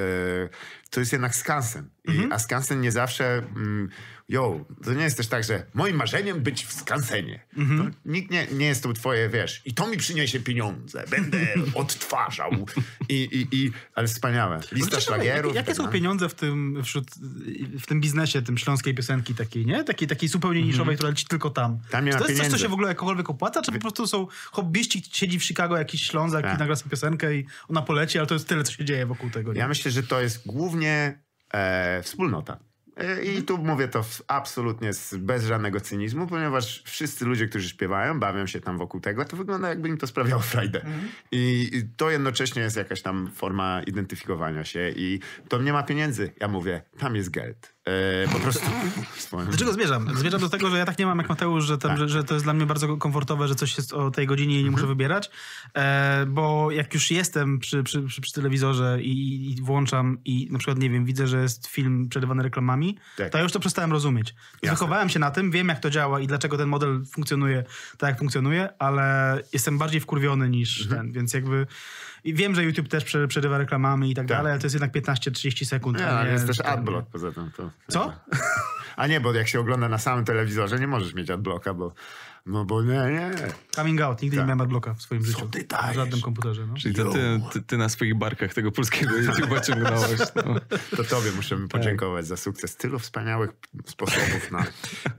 to jest jednak skansen. I, Mhm. A skansen nie zawsze, mm, jo, to nie jest też tak, że moim marzeniem być w skansenie. Mhm. To nikt nie, nie jest tu twoje, wiesz, i to mi przyniesie pieniądze, będę odtwarzał. I, i, i, ale wspaniałe. Lista Ciekawe, szlagierów. Jakie tak, są no. pieniądze w tym, wśród, w tym biznesie, tym śląskiej piosenki takiej, nie? Takiej, takiej zupełnie niszowej, która leci tylko tam. Tam nie czy ma to jest coś, co pieniędzy. się w ogóle jakkolwiek opłaca, czy po prostu są hobbyści, siedzi w Chicago jakiś Ślązak Tak. i nagra sobie piosenkę i ona poleci, ale to jest tyle, co się dzieje wokół tego. Nie? Ja myślę, że to jest głównie e, wspólnota. E, I tu mówię to w, absolutnie z, bez żadnego cynizmu, ponieważ wszyscy ludzie, którzy śpiewają, bawią się tam wokół tego, to wygląda jakby im to sprawiało frajdę. I, I to jednocześnie jest jakaś tam forma identyfikowania się i to nie ma pieniędzy. Ja mówię, tam jest geld. e, po prostu... Do czego zmierzam? Zmierzam do tego, że ja tak nie mam jak Mateusz, że, tam, tak. że, że to jest dla mnie bardzo komfortowe, że coś jest o tej godzinie i nie muszę Mhm. wybierać, e, bo jak już jestem przy, przy, przy, przy telewizorze i, i włączam i na przykład, nie wiem, widzę, że jest film przerywany reklamami, Tak. to ja już to przestałem rozumieć. Wychowałem się na tym, wiem jak to działa i dlaczego ten model funkcjonuje tak, jak funkcjonuje, ale jestem bardziej wkurwiony niż Mhm. ten, więc jakby... I wiem, że YouTube też prze- przerywa reklamami i tak, Tak. dalej, ale to jest jednak piętnaście trzydzieści sekund. Nie, a ale nie, jest też ten- adblock poza tym. To... Co? A nie, bo jak się ogląda na samym telewizorze, nie możesz mieć adblocka, bo... No bo nie, nie. Coming out. Nigdy Tak. nie miałem adblocka w swoim życiu. ty W dajesz? żadnym komputerze. No. Czyli to ty, ty, ty na swoich barkach tego polskiego YouTube'a ciągnąłeś. No. To tobie musimy podziękować za sukces. Tylu wspaniałych sposobów na... E,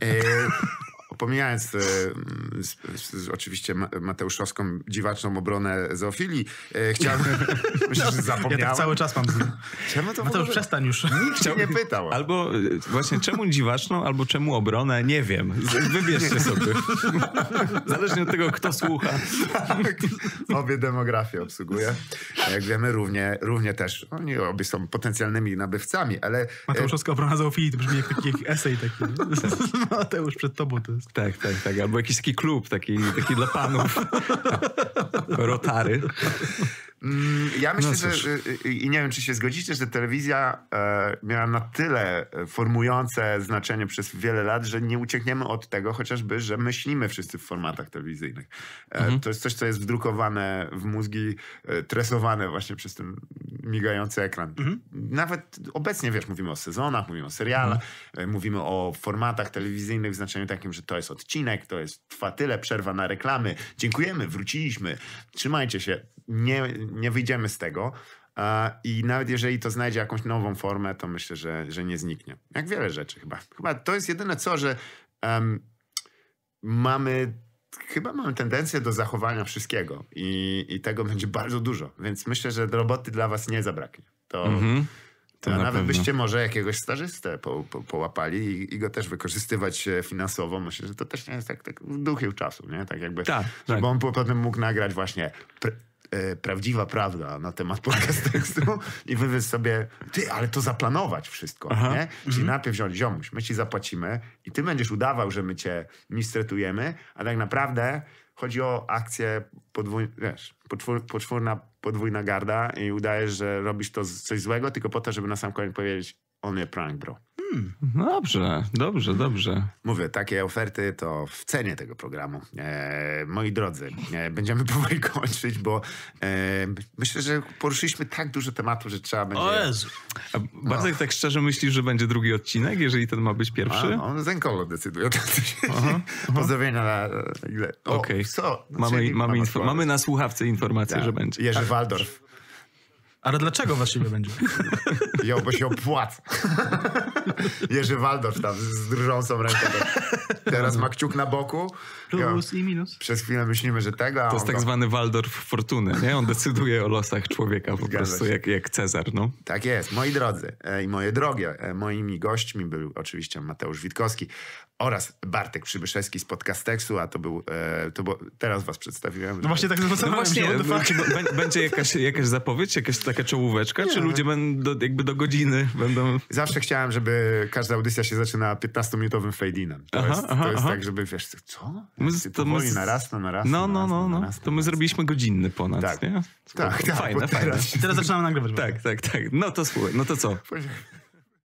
pomijając e, z, z, oczywiście ma, mateuszowską dziwaczną obronę zoofilii, e, chciałbym... Myślę, że Ja zapomniałem. tak cały czas mam z nim. Czemu to w Mateusz, ogóle- przestań już. Nikt cię nie pytał. Albo y, właśnie czemu dziwaczną, albo czemu obronę, nie wiem. Z- Wybierzcie sobie. Zależnie od tego, kto słucha. Obie demografie obsługuje. Jak wiemy, równie, równie też. Oni obie są potencjalnymi nabywcami, ale... e, Mateuszowska obrona zoofilii to brzmi jak taki jak esej taki. Mateusz przed tobą to jest. Tak, tak, tak. Albo jakiś taki klub, taki, taki dla panów. Rotary. Mm, Ja myślę, No że cóż. y, y, i nie wiem, czy się zgodzicie, że telewizja e, miała na tyle formujące znaczenie przez wiele lat, że nie uciekniemy od tego chociażby, że myślimy wszyscy w formatach telewizyjnych. E, Mhm. To jest coś, co jest wdrukowane w mózgi, e, tresowane właśnie przez ten migający ekran. Mhm. Nawet obecnie, wiesz, mówimy o sezonach, mówimy o serialach, e, mówimy o formatach telewizyjnych w znaczeniu takim, że to jest odcinek, to jest trwa tyle, przerwa na reklamy. Dziękujemy, wróciliśmy. Trzymajcie się. Nie, nie wyjdziemy z tego. E, I nawet jeżeli to znajdzie jakąś nową formę, to myślę, że, że nie zniknie. Jak wiele rzeczy chyba. Chyba to jest jedyne co, że em, mamy, chyba mamy tendencję do zachowania wszystkiego i, i tego będzie bardzo dużo. Więc myślę, że roboty dla was nie zabraknie. To, Mhm. To a na nawet pewno. byście może jakiegoś stażystę po, po, połapali i, i go też wykorzystywać e, finansowo. Myślę, że to też nie jest tak, tak w duchu czasu, nie? Tak jakby, Tak, żeby tak. on po- potem mógł nagrać właśnie pr- e, prawdziwa prawda na temat podcast tekstu i wywieźć sobie, ty, ale to zaplanować wszystko, Aha. nie? Czyli najpierw wziąć, ziomuś, my ci zapłacimy i ty będziesz udawał, że my cię mistretujemy, a tak naprawdę chodzi o akcję podwójną, wiesz, poczwór, poczwórna, podwójna garda i udajesz, że robisz to z- coś złego tylko po to, żeby na sam koniec powiedzieć only a prank, bro. No dobrze, dobrze, dobrze. Mówię, takie oferty to w cenie tego programu. E, moi drodzy, e, będziemy powoli kończyć, bo e, myślę, że poruszyliśmy tak dużo tematów, że trzeba będzie... O Jezu. A Bartek, tak szczerze myślisz, że będzie drugi odcinek, jeżeli ten ma być pierwszy? A, on Zenkolo decyduje o tym, co się dzieje. Pozdrowienia na... na ile... O, Okej. co? Mamy, Czyli mamy, info- odpowiedź. mamy na słuchawce informację, Tak. że będzie. Jerzy Waldorf. Ale dlaczego właściwie będzie? Jo, bo się opłaca. Jerzy Waldorf tam z drżącą ręką. Teraz ma kciuk na boku. Jo, Plus i minus. przez chwilę myślimy, że tego, a To jest on tak go- zwany Waldorf Fortuny, nie? On decyduje o losach człowieka po Zgadza prostu, się. jak, jak Cezar, no. Tak jest. Moi drodzy e, i moje drogie, e, moimi gośćmi był oczywiście Mateusz Witkowski oraz Bartek Przybyszewski z Podcasteksu, a to był, e, to było, teraz was przedstawiłem. No właśnie tak No zastanawiam właśnie, się. what the fuck? czy b- będzie jakaś, jakaś zapowiedź, jakaś taka czołóweczka, czy ludzie będą do, jakby do godziny będą... Zawsze chciałem, żeby każda audycja się zaczynała piętnastominutowym fade-inem. To Aha, jest, to aha, jest aha. tak, żeby wiesz, co? My- To to my powoli z- narasta, narasta, No, no, narasta, no, no. narasta, To my narasta. zrobiliśmy godzinny ponad, Tak. nie? Tak, tak, Fajne, bo fajne. teraz- I teraz zaczynamy nagrywać. Tak, tak, tak. No to słuchaj, no to co? Poczekaj.